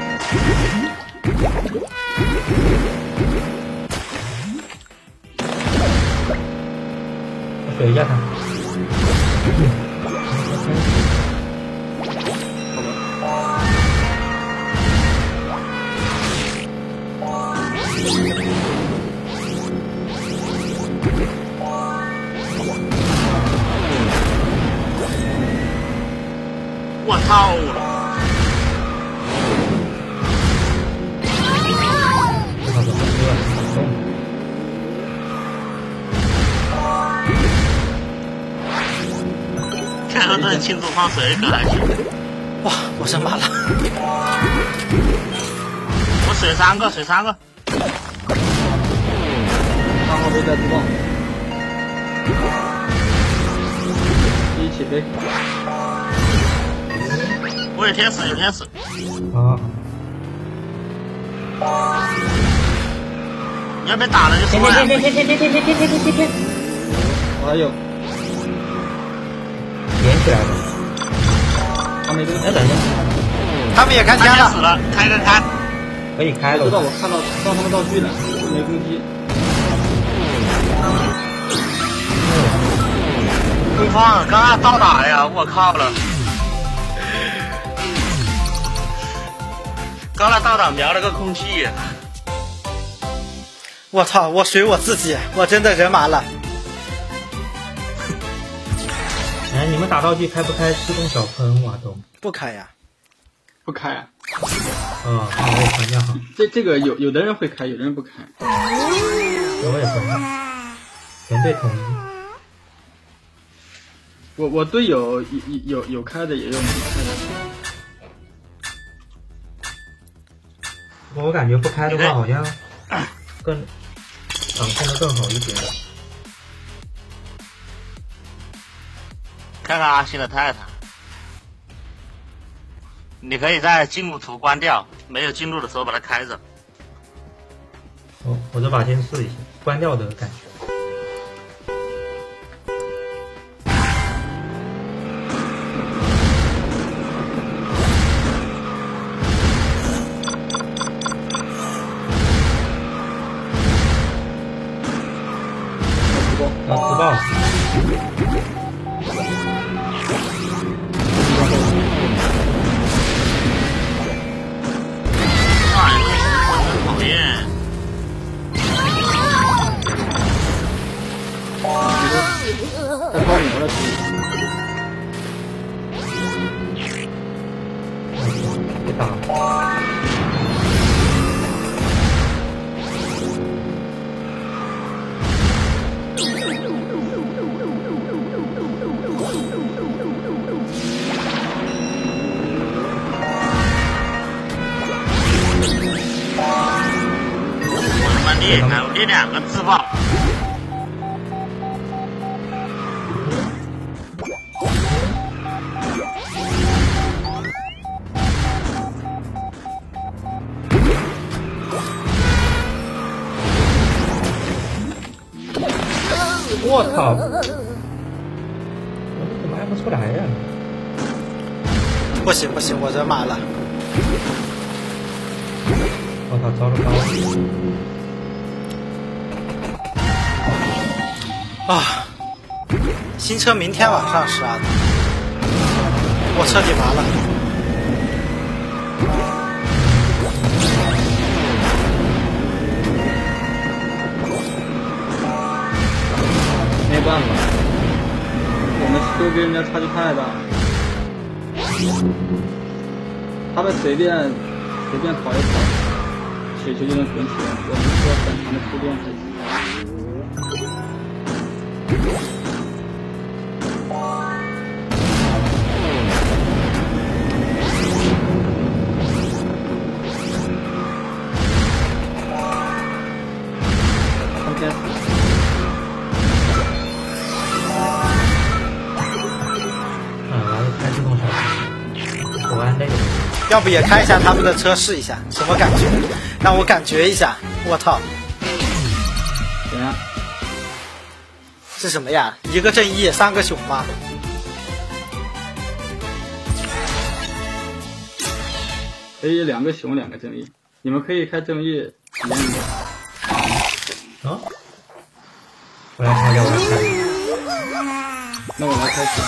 我水一下他。 我操！ 这套怎么有点打中？ 开河镇庆祝放水可还行。 哇，我升马了！ 我水3个，水3个。 3号位在自爆。一起飞。 我有天使，有天使。 啊。 你要被打了就说呀。 天！ 还有。 连起来了。 他没东西。 哎，等一下， 他们也开枪了。 死了，开。 可以开了。 知道我看到上他们道具了，没攻击。 空放，刚刚倒打呀！我靠了。刚才倒打瞄了个空气。 我操！我随我自己，我真的人麻了。 哎，你们打道具开不开自动小喷瓦东？ 不开呀。 不开啊。 那我也分一下好。 这个有的人会开，有的人不开。 我也分了，全队统一。 我队友有开的，也有没开的。 我感觉不开的话，好像更掌控的更好一点。 看看阿星的泰坦，你可以在进入图关掉，没有进入的时候把它开着。 我这把先试一下关掉的感觉。要自爆。 讨厌。 在包里了。 别打。 我这2个自爆。 我操！我怎么按不出来呀？ 不行不行，我人麻了。 我操，糟了糟了！ 啊！新车明天晚上12点，我彻底麻了。 没办法，我们车跟人家差距太大了，他们随便跑一跑，雪球就能滚起来，我们需要很长的铺垫才行。 要不也开一下他们的车试一下，什么感觉？让我感觉一下。我操！ 怎样？ 是什么呀？一个正义，3个熊吗？ 可以2个熊，2个正义。你们可以开正义体验一下。 啊？我来开掉，我来开。 那我来开始。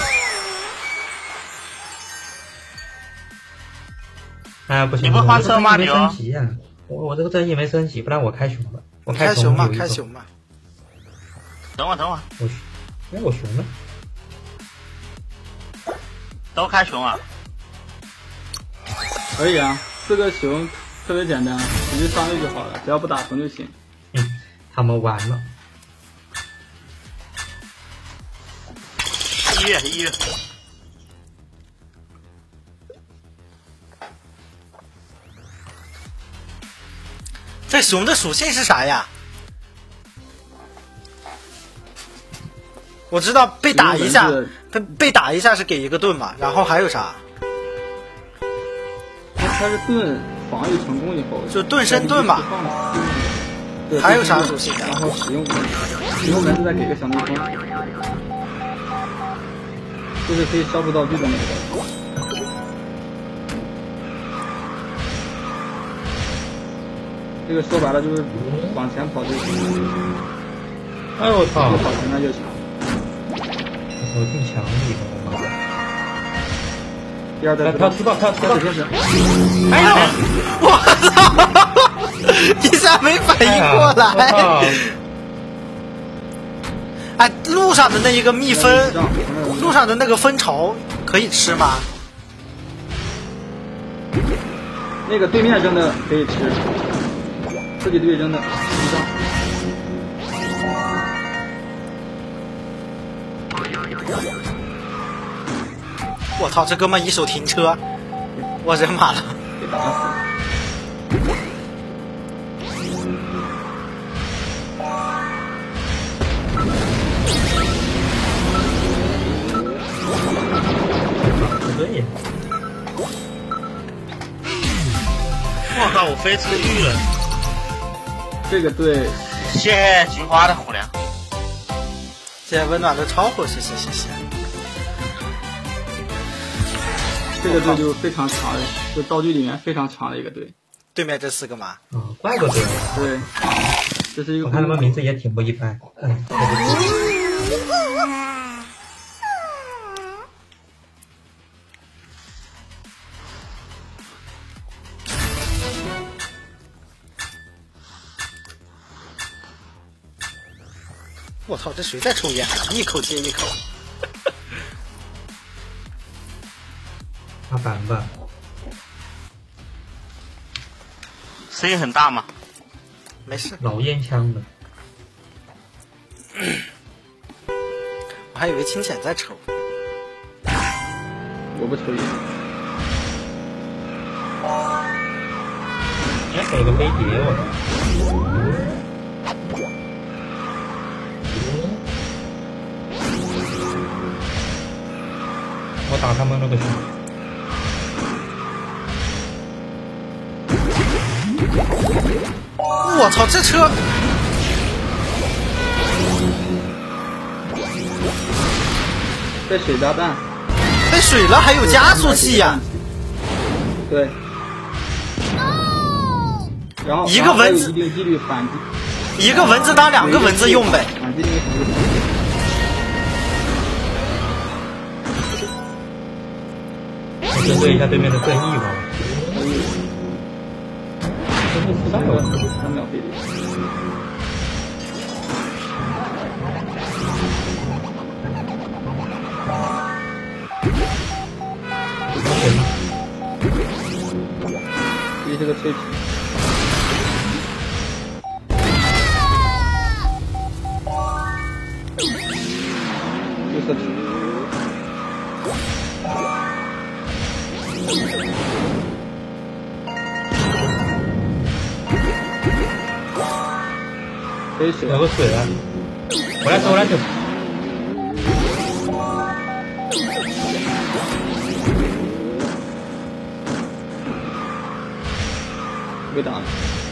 哎，不行！ 你不换车吗？ 没升级呀！我这个正义没升级，不然我开熊吧。我开熊嘛，开熊嘛。 等会儿。 我熊呢？ 都开熊啊？ 可以啊，4个熊特别简单，直接上位就好了，只要不打熊就行。 他们完了。 1月。 个熊的属性是啥呀？我知道被打一下，被打一下是给一个盾嘛，然后还有啥？ 它是盾防御成功以后就盾身盾嘛。还有啥属性的？ 然后使用文字再给个小蜜蜂，就是可以消除道具的那个。这个说白了就是往前跑就行。 哎呦我操！ 越跑前面越强。 我更强一个，我妈！ 第二代跳踢爆，跳踢爆！ 哎呦！我操！一下没反应过来。哎，路上的那一个蜜蜂，路上的那个蜂巢可以吃吗？ 那个对面扔的可以吃，自己队扔的不上。 我操，这哥们一手停车，我人马了。 给打死。 对呀。 我靠，我飞出狱了。 这个队， 谢谢菊花的虎粮。 谢谢温暖的超火，谢谢谢谢。 这个队就非常强，就道具里面非常强的一个队。 对面这4个嘛。 怪不得。 对，这是一个。 我看他们名字也挺不一般。 我操，这谁在抽烟啊？一口接一口。 阿板吧。 声音很大吗？ 没事。 老烟枪的。 我还以为清浅在抽。 我不抽烟。 还给个飞碟我。我打他们那个熊。 我操，这车！ 被水炸弹。 被水了还有加速器呀、 对。然后一个蚊子， 一定几率反击。 一个蚊子当2个蚊子用呗。 反击那个针对一下对面的正义吧。 3秒飞碟。这是个脆皮。绿色皮。 有个水啊！我来走，我来走。 被打了。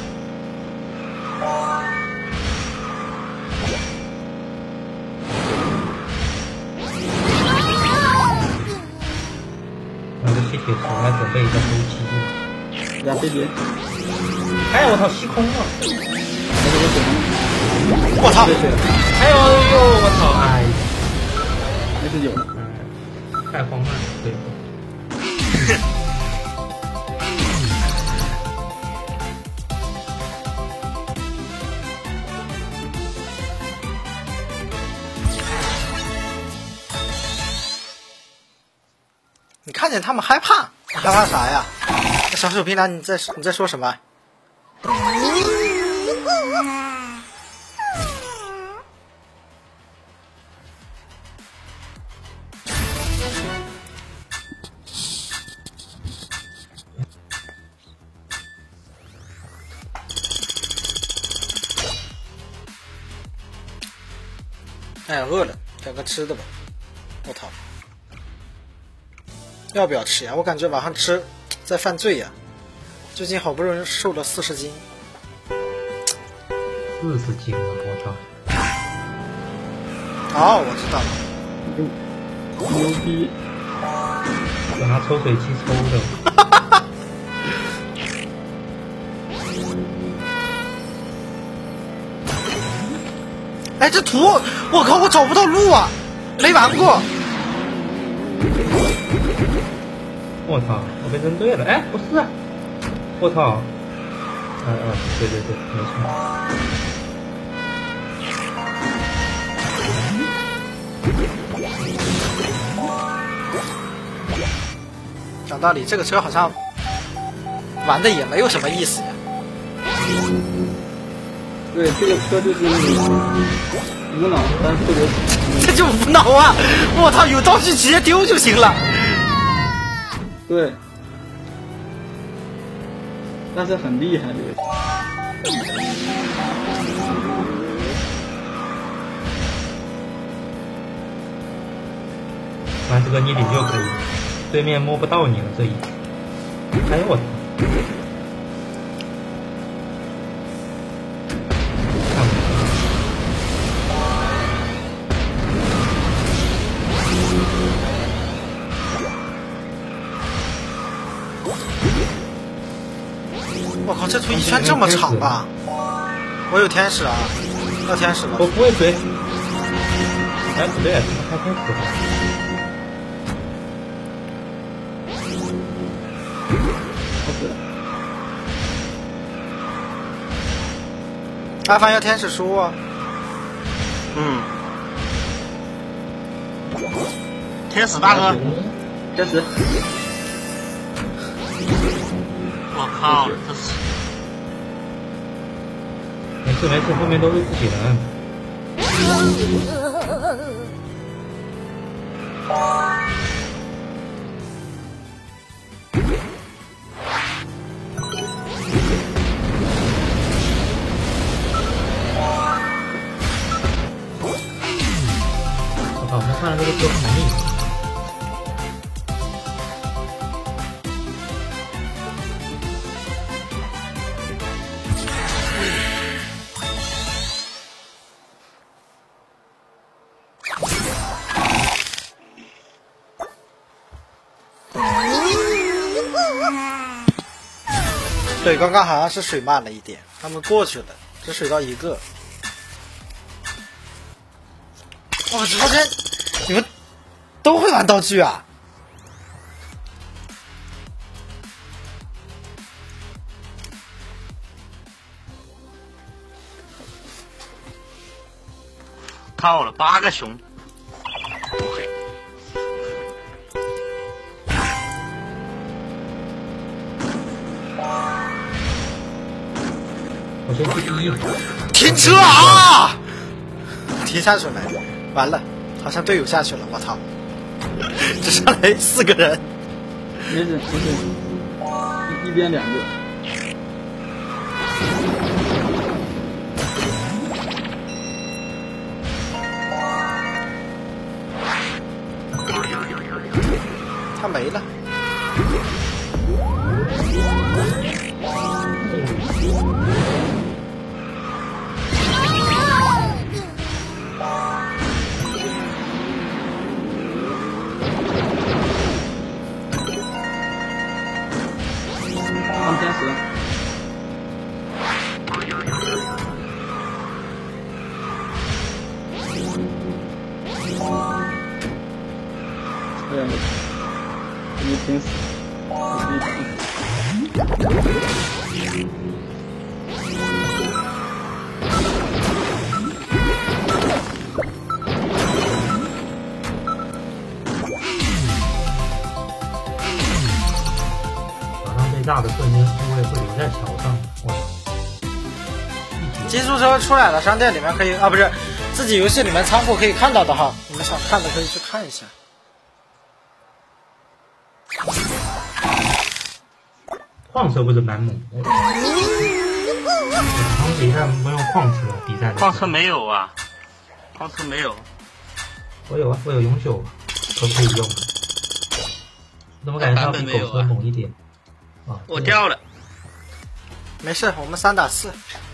拿个吸铁石来准备一下周期。 俩飞碟。 哎呀，我操，吸空了！ 我操！ 哎呦呦，我操！哎， 还是有。 太荒诞了，对。 你看见他们害怕，害怕啥呀？小手平常你在说什么？ 哎呀，饿了，点个吃的吧。我操，要不要吃呀？我感觉晚上吃在犯罪呀。最近好不容易瘦了40斤。 40斤啊！我操！ 哦，我知道了。 牛逼！ 我拿抽水器抽的。 哎，这图，我靠，我找不到路啊，没玩过。 我操，我被扔对了。哎，不是，我操。对，没错。 讲道理，这个车好像玩的也没有什么意思呀。 对，这个车就是无脑，但特别。 这就无脑啊！我操，有道具直接丢就行了。 对。但是很厉害这个。 玩这个你顶就可以，对面摸不到你了这一。哎呦我操！ 我靠，这图一圈这么长啊！我有天使啊，要天使了。 我不会追。哎，不对，他开天使了。 阿凡要天使书啊。 天使大哥， 天使。 我靠，这是。 没事，后面都是自己人。我操，我看这个车很厉害。 对，刚刚好像是水慢了一点，他们过去了，只水到一个。哇，直播间你们都会玩道具啊？ 套了8个熊。 我先去第一。 停车啊！停下去了，完了，好像队友下去了，我操！只上来4个人。 没事，一边2个。 他没了。 放天使。哎呀，没挺死， 最大的瞬间护卫会留在桥上。 技术车出来了，商店里面可以啊，不是自己游戏里面仓库可以看到的哈，你们想看的可以去看一下。 矿车不是蛮猛的，他们比赛不用矿车比赛的。 矿车没有啊，矿车没有。 我有啊，我有永久都可以用。怎么感觉它比狗车猛一点？啊， 我掉了。 没事，我们3打4。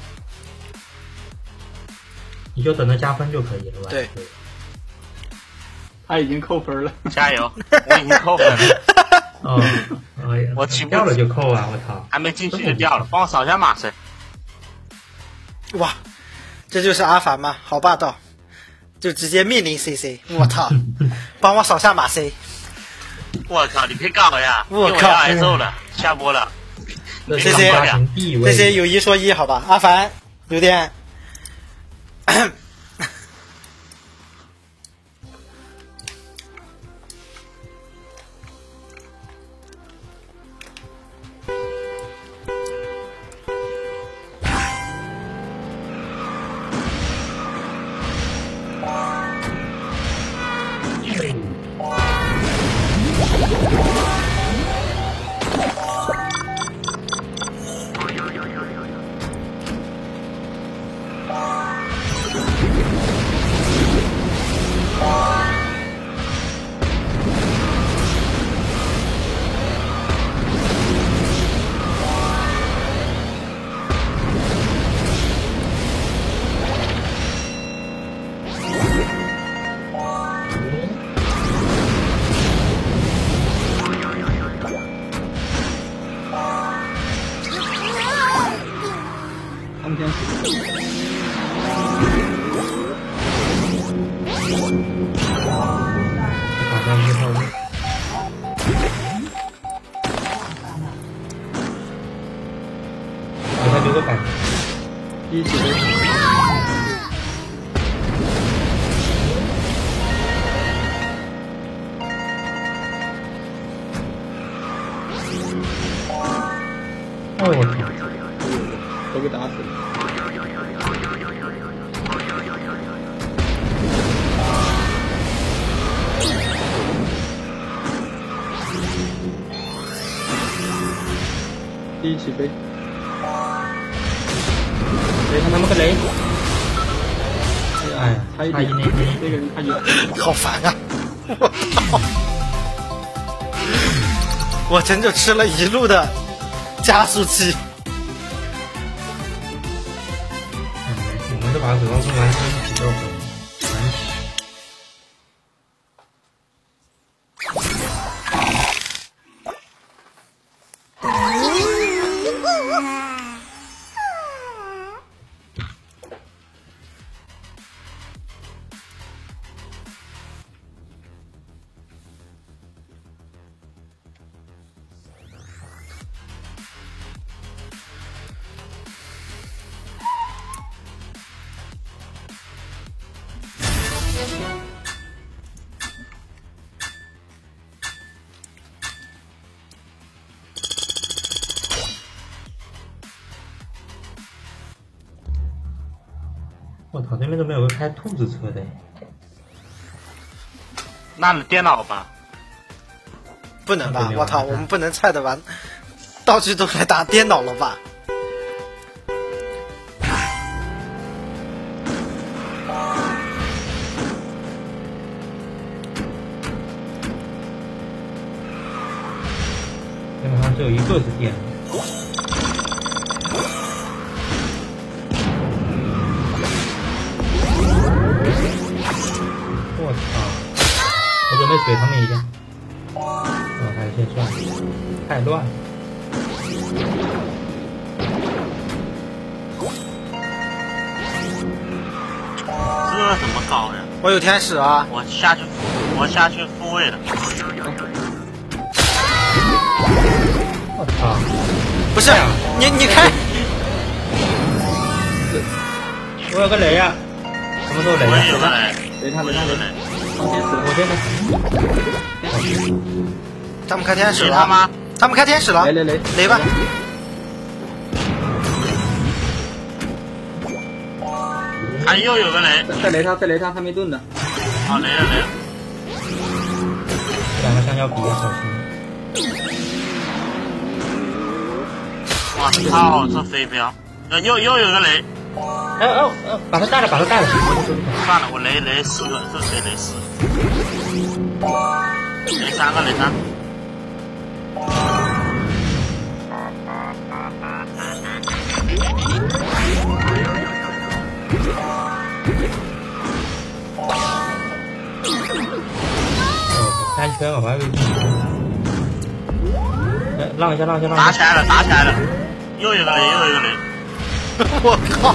你就等着加分就可以了吧？ 对。 他已经扣分了， 加油！我已经扣分了。 哦，哎呀， 我起步掉了就扣啊！我操， 还没进去就掉了，帮我扫一下码噻。 哇，这就是阿凡吗？好霸道，就直接命令 CC。我操，帮我扫下码 C。 我靠，你别搞了呀！ 我靠， 我要挨揍了，下播了。 CC 有一说一，好吧，阿凡有点。 一起的。 哦，我操！ 都给打死了。第一起飞。雷他妈个雷！ 哎呀，差一点， 这个人他就好烦啊！我操！我真就吃了一路的加速器。 我们这把主要是完成一起就可以。我操，这边怎么有个开兔子车的？ 那你电脑吧？ 不能吧？我操，我们不能菜的玩，道具都来打电脑了吧？ 基本上只有一个是电的。我操！我准备怼他们一下。哦，还是先算了，太乱了。 这怎么搞呀？ 我有天使啊！ 我下去复位了。 我操！ 不是你开！ 我有个雷呀！什么时候雷我呀？ 也有个雷， 雷他雷他雷， 我这个。 他们开天使了！ 他吗？ 他们开天使了！雷吧！ 他又有个雷， 再雷他还没盾呢。 好雷了。 两个香蕉皮啊，小心！ 我操，这飞镖，又有个雷。 把他带了，把他带了。 算了，我雷4个，这谁雷4？雷3个，雷3。 安全了，我还以为。让一下。 打起来了，又一个雷。 我靠！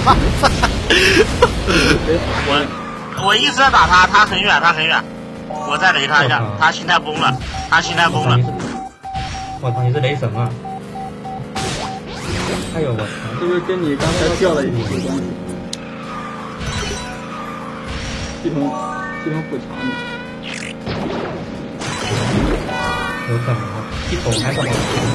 我一直在打他，他很远，我再雷他一下，他心态崩了。 我操，你是雷神啊！哎呦我操， 是不是跟你刚才掉了一点关系？系统补偿你。 有可能系统还怎么？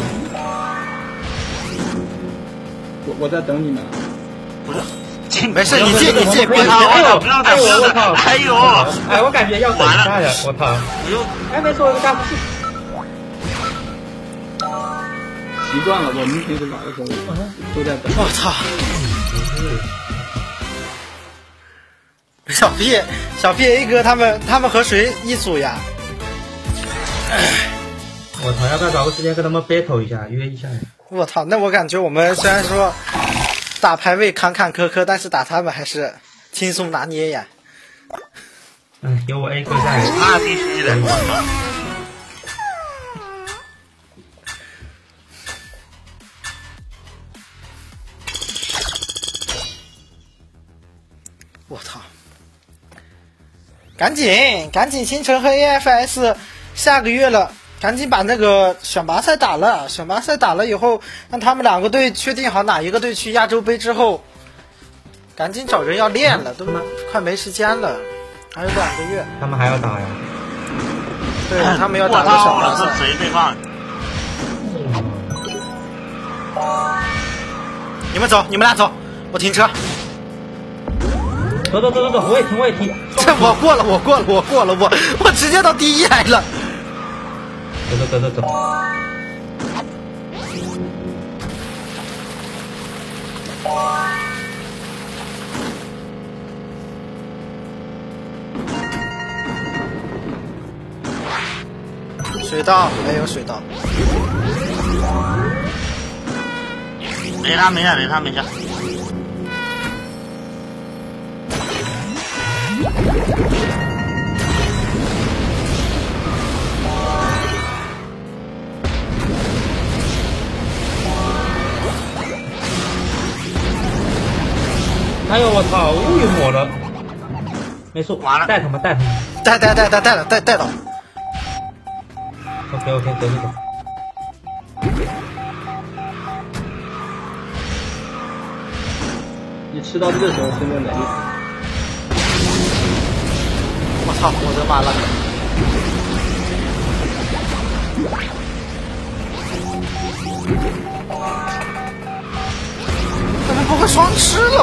我在等你们。 不是， 没事，你进，别我靠！哎呦！ 哎，我感觉要等一下呀！我操！哎，没错，加速器。 习惯了，我们平时玩的时候都在等。 我操！小 P A 哥他们和谁一组呀？ 我操！要不要找个时间跟他们 battle 一下，约一下？ 我操！那我感觉我们虽然说打排位坎坎坷坷，但是打他们还是轻松拿捏呀。 有我 A 哥在， 那必须的。 我操！赶紧星辰和 AFS 下个月了，赶紧把那个选拔赛打了。选拔赛打了以后，让他们2个队确定好哪一个队去亚洲杯之后，赶紧找人要练了，都快没时间了，还有2个月。 他们还要打呀？ 对，他们要打个选拔赛。 谁对方？ 你们走，你们俩走，我停车。 走，我也停。 这我过了，我直接到第1来了。 走。 水稻没有水稻。 雷他没下。 哎呦我操！误一抹了，没事， 完了， 带他们， 带到。 OK，走。 你吃到这个时候真的雷。 我操！我的妈了！他们不会双吃了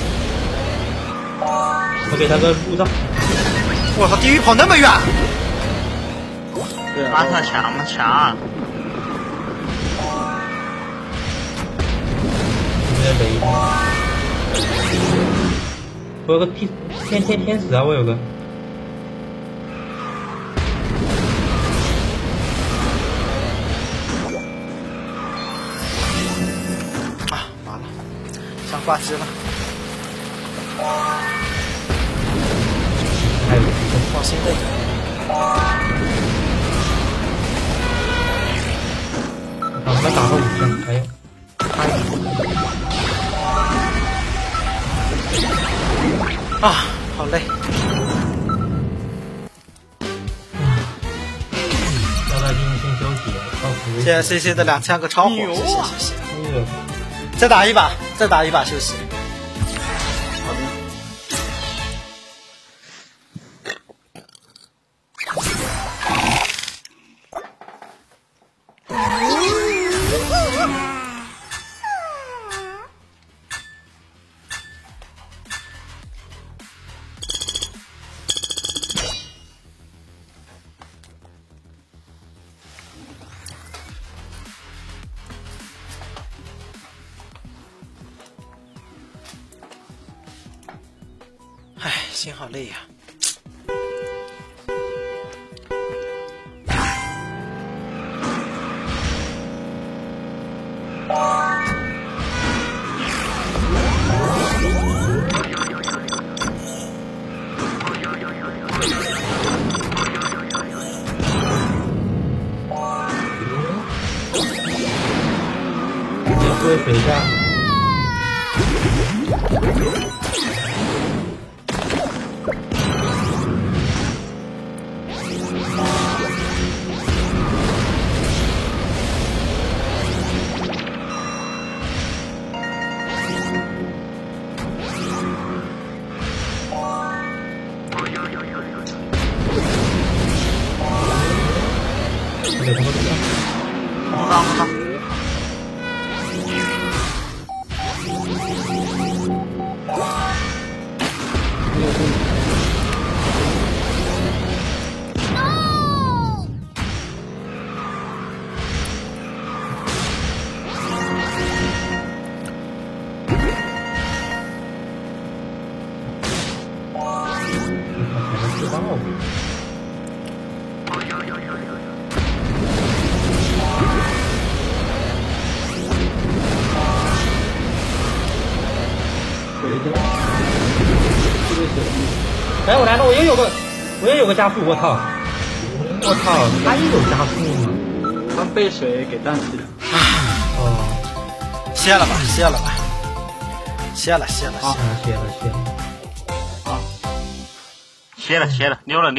我给他个路障。 我操！地狱跑那么远！ 对啊。 马特强。 我有个天使啊，我有个。 完了，想挂机了。 还有放心的。 我们打过5枪，还有。 好累。 要不要今天先休息？ 谢谢 CC 的2000个超火，谢谢。再打一把休息。 好的。 唉，心好累呀。 喝水下。哎，我来了，我也有个加速，我操！他也有加速吗？ 他被水给淡死了。 哦， 歇了吧，歇了吧，歇了。 好， 歇了，溜了，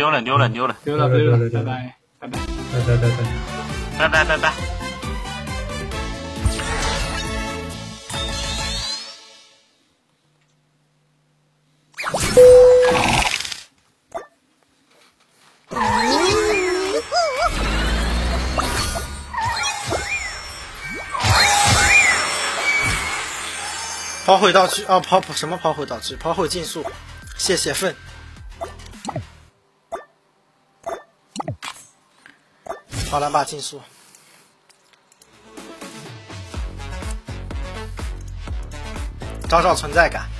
拜拜。 抛回道具啊，抛回道具？抛回竞速，谢谢粪。好蓝把竞速。找存在感。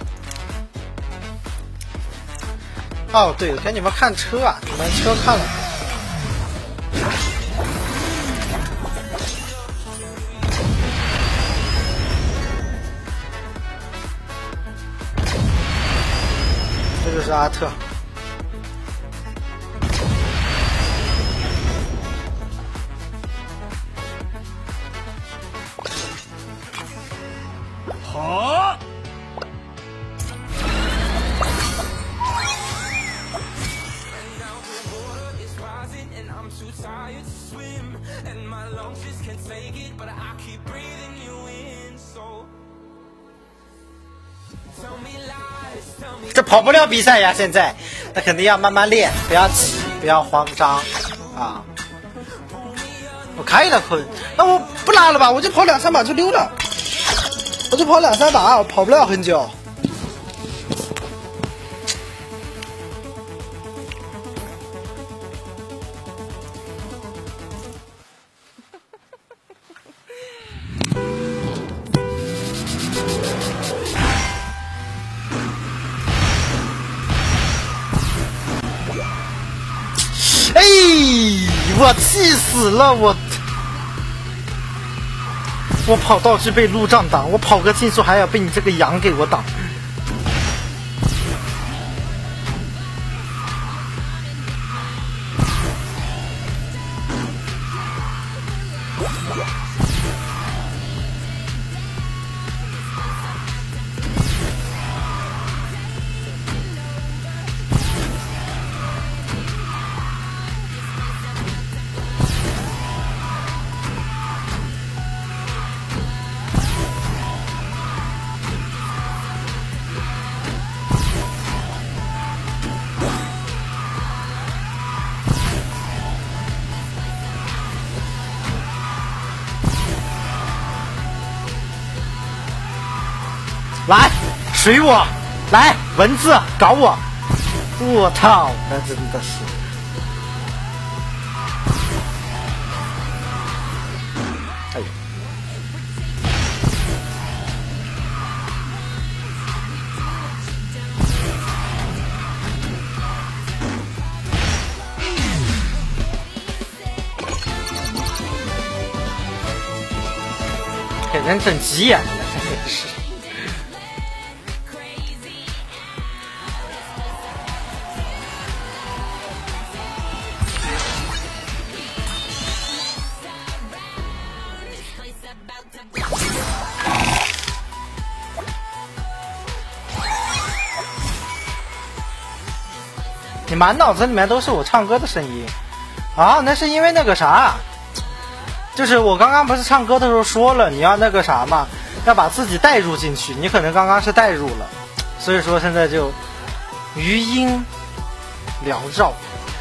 哦，对，给你们看车啊，你们车看了。这就是阿特。 好。 这跑不了比赛呀！现在，那肯定要慢慢练，不要急，不要慌张啊！我开了坤，那我不拉了吧？我就跑2-3把就溜了，我就跑2-3把，我跑不了很久。哎，我气死了！我跑道具被路障挡，我跑个竞速还要被你这个羊给我挡。来，水我，来蚊子搞我，我操，那真的是，哎呦， 给人整急眼了，真的是。你满脑子里面都是我唱歌的声音啊！那是因为那个啥，就是我刚刚不是唱歌的时候说了，你要那个啥嘛，要把自己带入进去。你可能刚刚是带入了，所以说现在就余音缭绕。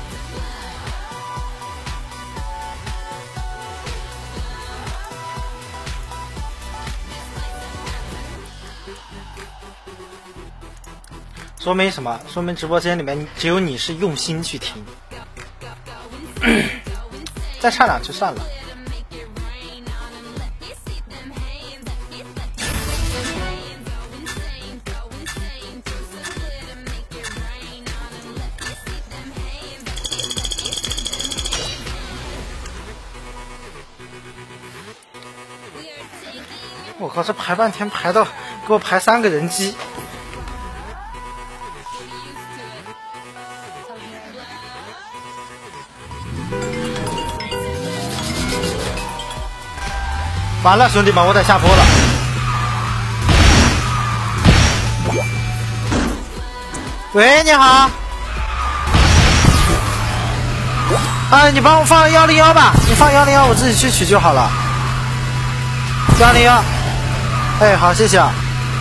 说明什么？说明直播间里面只有你是用心去听。再唱两句算了。我靠，这排半天排到给我排3个人机。完了，兄弟们，我得下播了。喂，你好。你帮我放101吧，你放101，我自己去取就好了。101，哎，好，谢谢啊。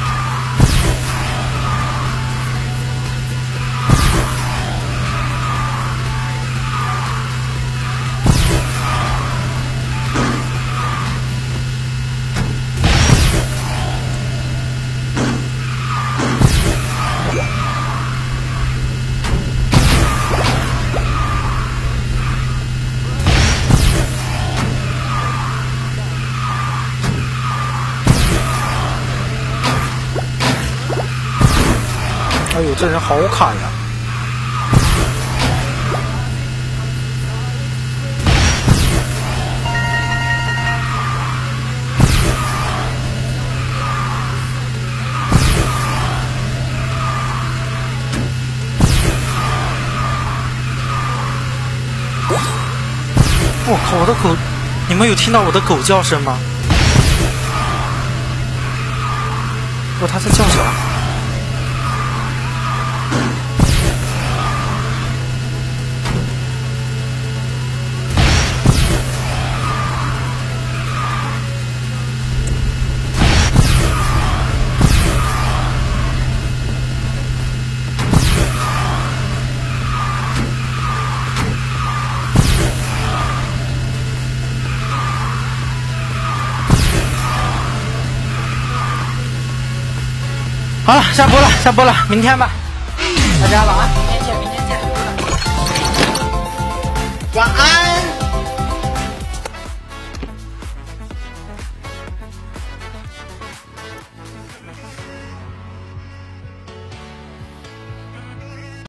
哎呦，这人好卡呀！我靠，我的狗，你们有听到我的狗叫声吗？它在叫啥？好了，下播了，明天吧，大家晚安，明天见，晚安。